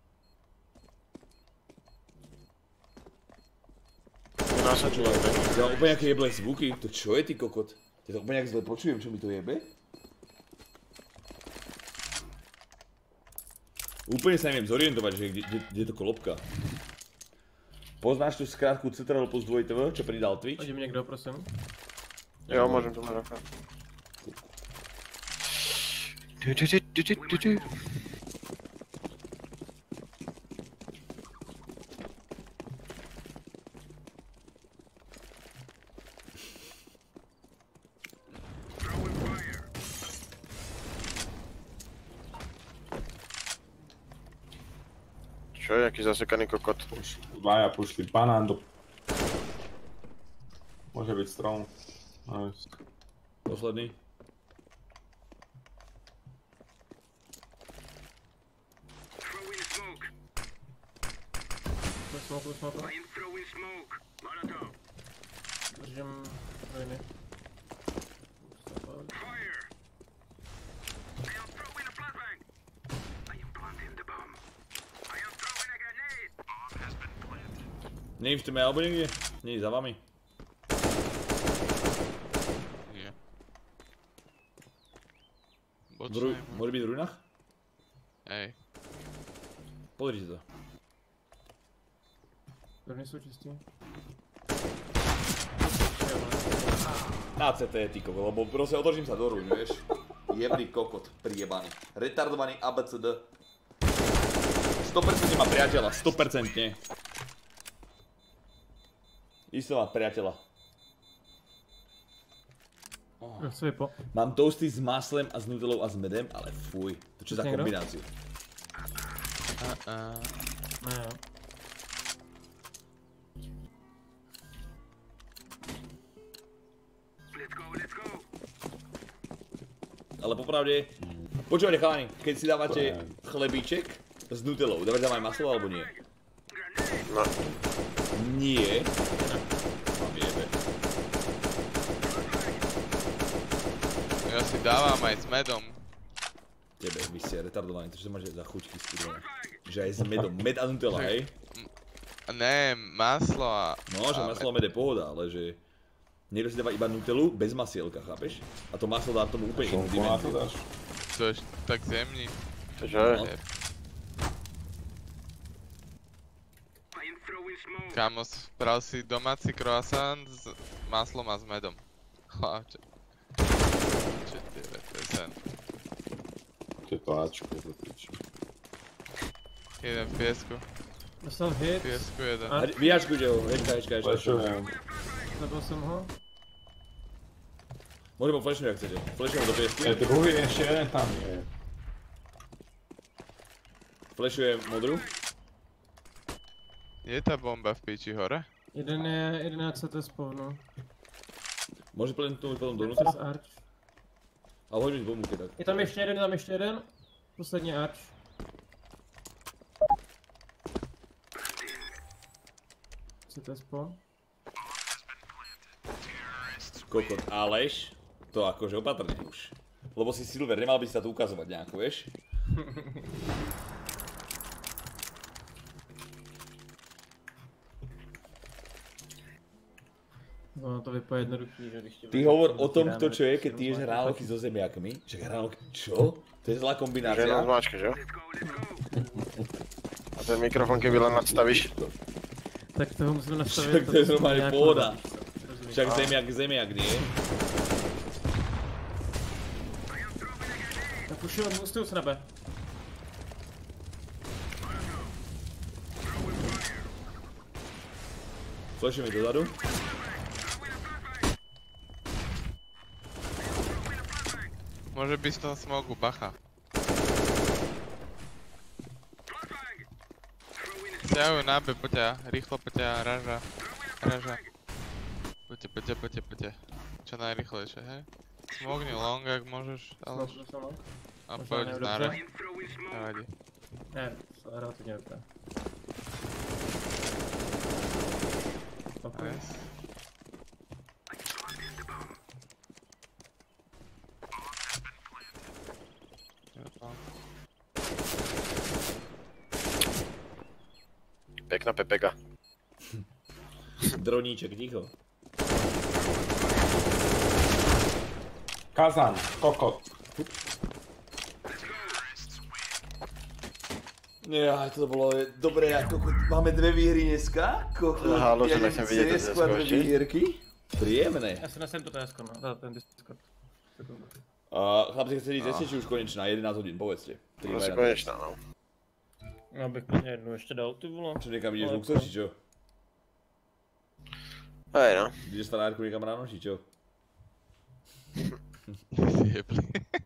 Je násačný. Ja mám úplne nejaké jeblé zvuky. To čo je, ty kokot? Ja to úplne nejak zle počujem, čo mi to jebe? Úplne sa neviem zorientovať, že kde, kde, kde je to kolobka. Poznáš tu skrátku Ctrl plus dva T V, čo pridal Twitch? Hodí mi někdo, prosím. Jo, môžem to mať. Du, du, du, du, du, du. Čo je, jaký zasekaný kokot? Puš, dvaja pušli banán do... Môže byť strom. Nice. Posledný. Plus smoke, plus smoke. Držím ruiny. Nie v teme alebo niekde? Nie, za vami. Nie. V ru... Bočnej, Môže byť v ruinách? Hej. Pozrite to. Ruiny jsou čistí. Na C T, ty kokot, lebo proste otočím sa do ruin, vieš? Jebný kokot, priebaný. Retardovaný A B C D. sto percent má priateľa, sto percent. Isto má priateľa. Oh. Co je po? Mám toasty s máslem a s nutelou a s medem, ale fuj. To čo za Někdo? kombináciu? Uh-uh. Ne jo. Ale popravde, počúvajte chalani, keď si dávate chlebíček s nutelou, dávate tam aj maslo alebo nie? No. Nie. Mám jebe. Ja si dávam aj s medom. Jebe, vy ste retardovaní, to čo máte za chuťky skúrované. Že aj s medom, med a nutela, hej? Ne, maslo a... No, že a maslo a med je pohoda, ale že... Niekto si dáva iba nutelu bez masielka, chápeš? A to maslo dá tomu úplne inú Šonku na to dimenziu. dáš? To je tak zemní. To čo je? No. Kámo, spravil si domáci croissant s maslom a s medom. Chlapče. Čo ty je, to je sen. Tieto Ačko za piči. Jeden v piesku. Dostal hit. V piesku jeden. A- Vyjačkujte ho, hečka, hečka, hečka. Flešujem. Zabil jsem ho. Môžem ho flashnúť, ak chcete. Flashujem do piesku. Je druhý, ešte jeden tam je. Flashujem modrú. Je tá bomba v piči hore? Jeden je, jeden je C T spawnu. Môže plentnúť potom Přes donútra? arch. A hodím bombu, keď tak. Je tam ještě jeden, je tam ještě jeden. Poslední arch. C T spawn. Kokot, Aleš, to akože opatrne už. Lebo si Silver, nemal by si sa tu ukazovať nejako, vieš? No to vypadá jednoduchý, že když ti... Ty hovor o tom, kto čo je, keď ty ješ hranolky so zemiakmi. Že hranolky, čo? To je zlá Že kombinácia. jenom zmáčka, že jo? A ten mikrofon, keby len nadstavíš. Tak toho musíme nastavit. Však to je normálne nějak pohoda. rozumím. Však zemiak, zemiak, nie? Tak už jo, mustuju s nebe. Flashujem mi dozadu. Môže byť v tom smogu, bacha. Ťahujú na B, poďte, rýchlo poďte, raža. Raža. Poďte, poďte, poďte, poďte. Čo najrýchlejšie, hej? Smogni long, ak môžeš, ale... Smoke, smoke. A Možná poď neviem na dobře. re. Nevadí. Ne, relativně dobré. Okay. Nice. Pekná pepeka. Droníček, ticho. Kazan, kokot. Ja, to bolo dobré, ako máme dve výhry dneska. Koko, Aha, ľudia, ja nechcem vidieť C S ko a dve ešte. výhierky. Príjemné. Já si nesem to T S ko, no, to- ten Discord. Uh, chlapci, chcete ísť zase, či už konečná? jedenásť hodín, povedzte. Tri Asi vajna. konečná, no. Já bych klidně jednu ještě dal, ty vole. Čo, niekam ideš Ale luxor, či čo? Hej, no. Ideš stanárku niekam ráno, či čo? Jebli.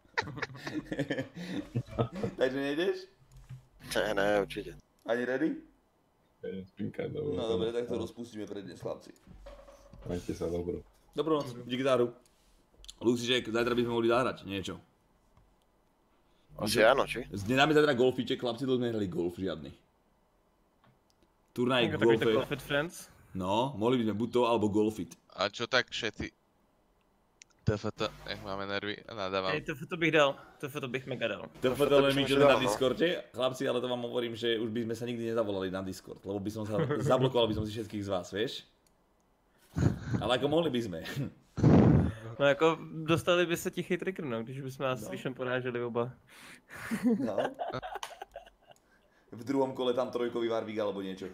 Takže nejdeš? Ne, ne, určite. Ani ready? Spinka, dobro. No dobre, tak to rozpustíme pre dnes, chlapci. Majte sa dobro. Dobrú noc, gitáru. Luxiček, zajtra by sme mohli zahrať niečo. Asi áno, či? Zdenáme zajtra golfiček, chlapci, to sme nehrali golf žiadny. Turnaj Jako takový to golfe. Golfit Friends. No, mohli by sme buď to, alebo golfit. A čo tak všetci? T F T, nech máme nervy a nadávam. Ej, to, to bych dal, to, to bych mega dal. To to len by my, som čo si sme dal, na no. Discorde, chlapci, ale to vám hovorím, že už by sme sa nikdy nezavolali na Discord, lebo by som sa, zablokoval by som si všetkých z vás, vieš? Ale ako mohli by sme. No jako, dostali by se tichý trigger, no, když bychom nás no. poráželi oba. No. V druhom kole tam trojkový Warwick alebo niečo.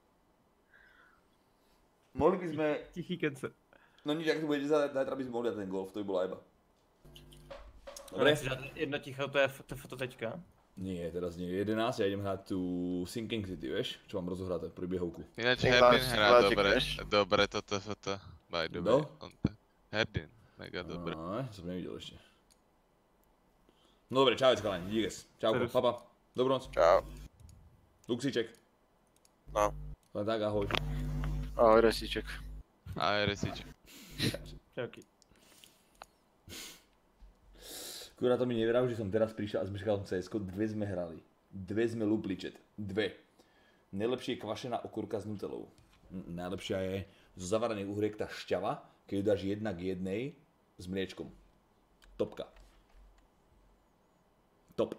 Mohli by sme, Tichý kence. no nič, ak tu budete za, zajtra by sme mohli dať ten golf, to by bola iba. Dobre. Dobre? Jedno ticho, to je f- to foto teďka. Nie, teraz nie, jedenásť, ja idem hrať tu Sinking City, vieš? Čo mám rozohráte, príbehovku. Ináč Nech Herdin vás hrá vláti, dobre, vieš? dobre to T F T. By the Kto? way. on to- Herdin, mega dobre. No, som nevidel ešte. No dobre, čau, chalani, díkes. Čauko, Servus. papa. Dobrú noc. Čau. Luxíček. No. Len tak, ahoj. Ahoj, Resíček. A RSič. Čauky. Kurá to mi neverajú, že som teraz prišiel a sme hrali C S ko, dve sme hrali. Dve sme lupli, chat. Dve. Najlepšie je kvašená okurka s nutelou. N- Najlepšia je zo zavaraných uhriek tá šťava, keď ju dáš jedna k jednej s mliečkom. Topka. Top.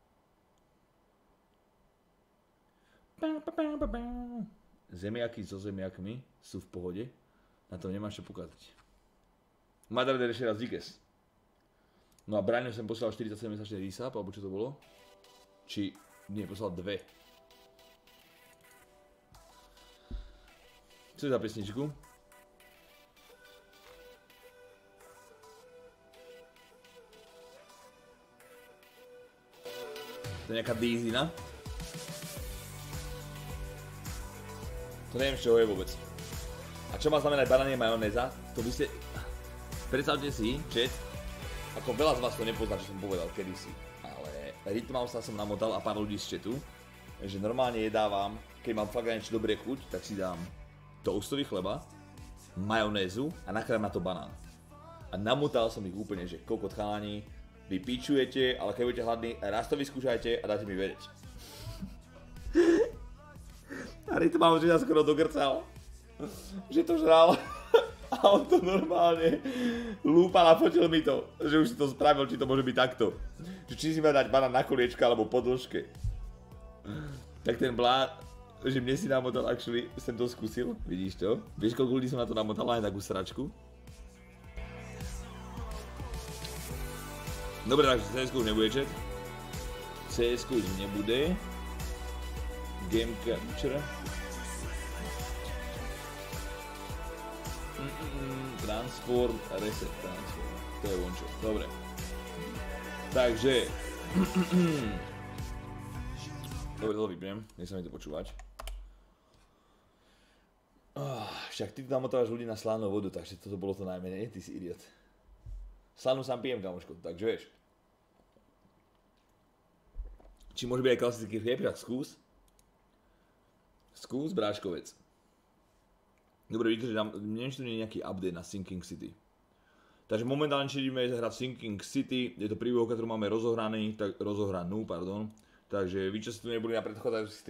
Zemiaky so zemiakmi sú v pohode. Na to nemáš čo pokazať. Madrider ešte raz díkes. No a Braňo som poslal štyridsaťsedem mesačný resub, alebo čo to bolo? Či... Nie, poslal dve. Co je za pesničku? To je nejaká Dizina? To neviem, z čoho je vôbec. A čo má znamenať bananie majonéza? To by ste... Predstavte si, chat, ako veľa z vás to nepozná, čo som povedal kedysi, ale Rytmausa som namotal a pár ľudí z chatu, že normálne jedávam, keď mám fakt niečo dobré chuť, tak si dám toastový chleba, majonézu a nakrájam na to banán. A namotal som ich úplne, že kokot chalani, vy pičujete, ale keď budete hladní, raz to vyskúšajte a dáte mi vedieť. A Rytmaus, že sa skoro dogrcal, že to žral. A on to normálne lúpal a fotil mi to, že už si to spravil, či to môže byť takto. Že či si má dať banán na koliečka alebo po dĺžke. Tak ten blá, že mne si namotal, actually, som to skúsil, vidíš to? Vieš, koľko ľudí som na to namotal, aj takú sračku? Dobre, takže C S ko už nebude, chat. C S ko už nebude. Game capture. Transform, reset, transform. To je vončo. Dobre. Takže... Dobre, to vypnem, nech sa mi to počúvať. Oh, však ty tam otávaš ľudí na slánú vodu, takže toto bolo to najmenej, ty si idiot. Slánú sám pijem, kamoško, takže vieš. Či môže byť aj klasický chlieb, skús. Skús, bráškovec. Dobre, vidíte, že tam, neviem, či tu nie je nejaký update na Sinking City. Takže momentálne, či ideme hrať Sinking City, je to príbeh, ktorú máme rozohraný, tak, rozohranú, pardon. Takže vy, čo ste tu neboli na predchádzajúcich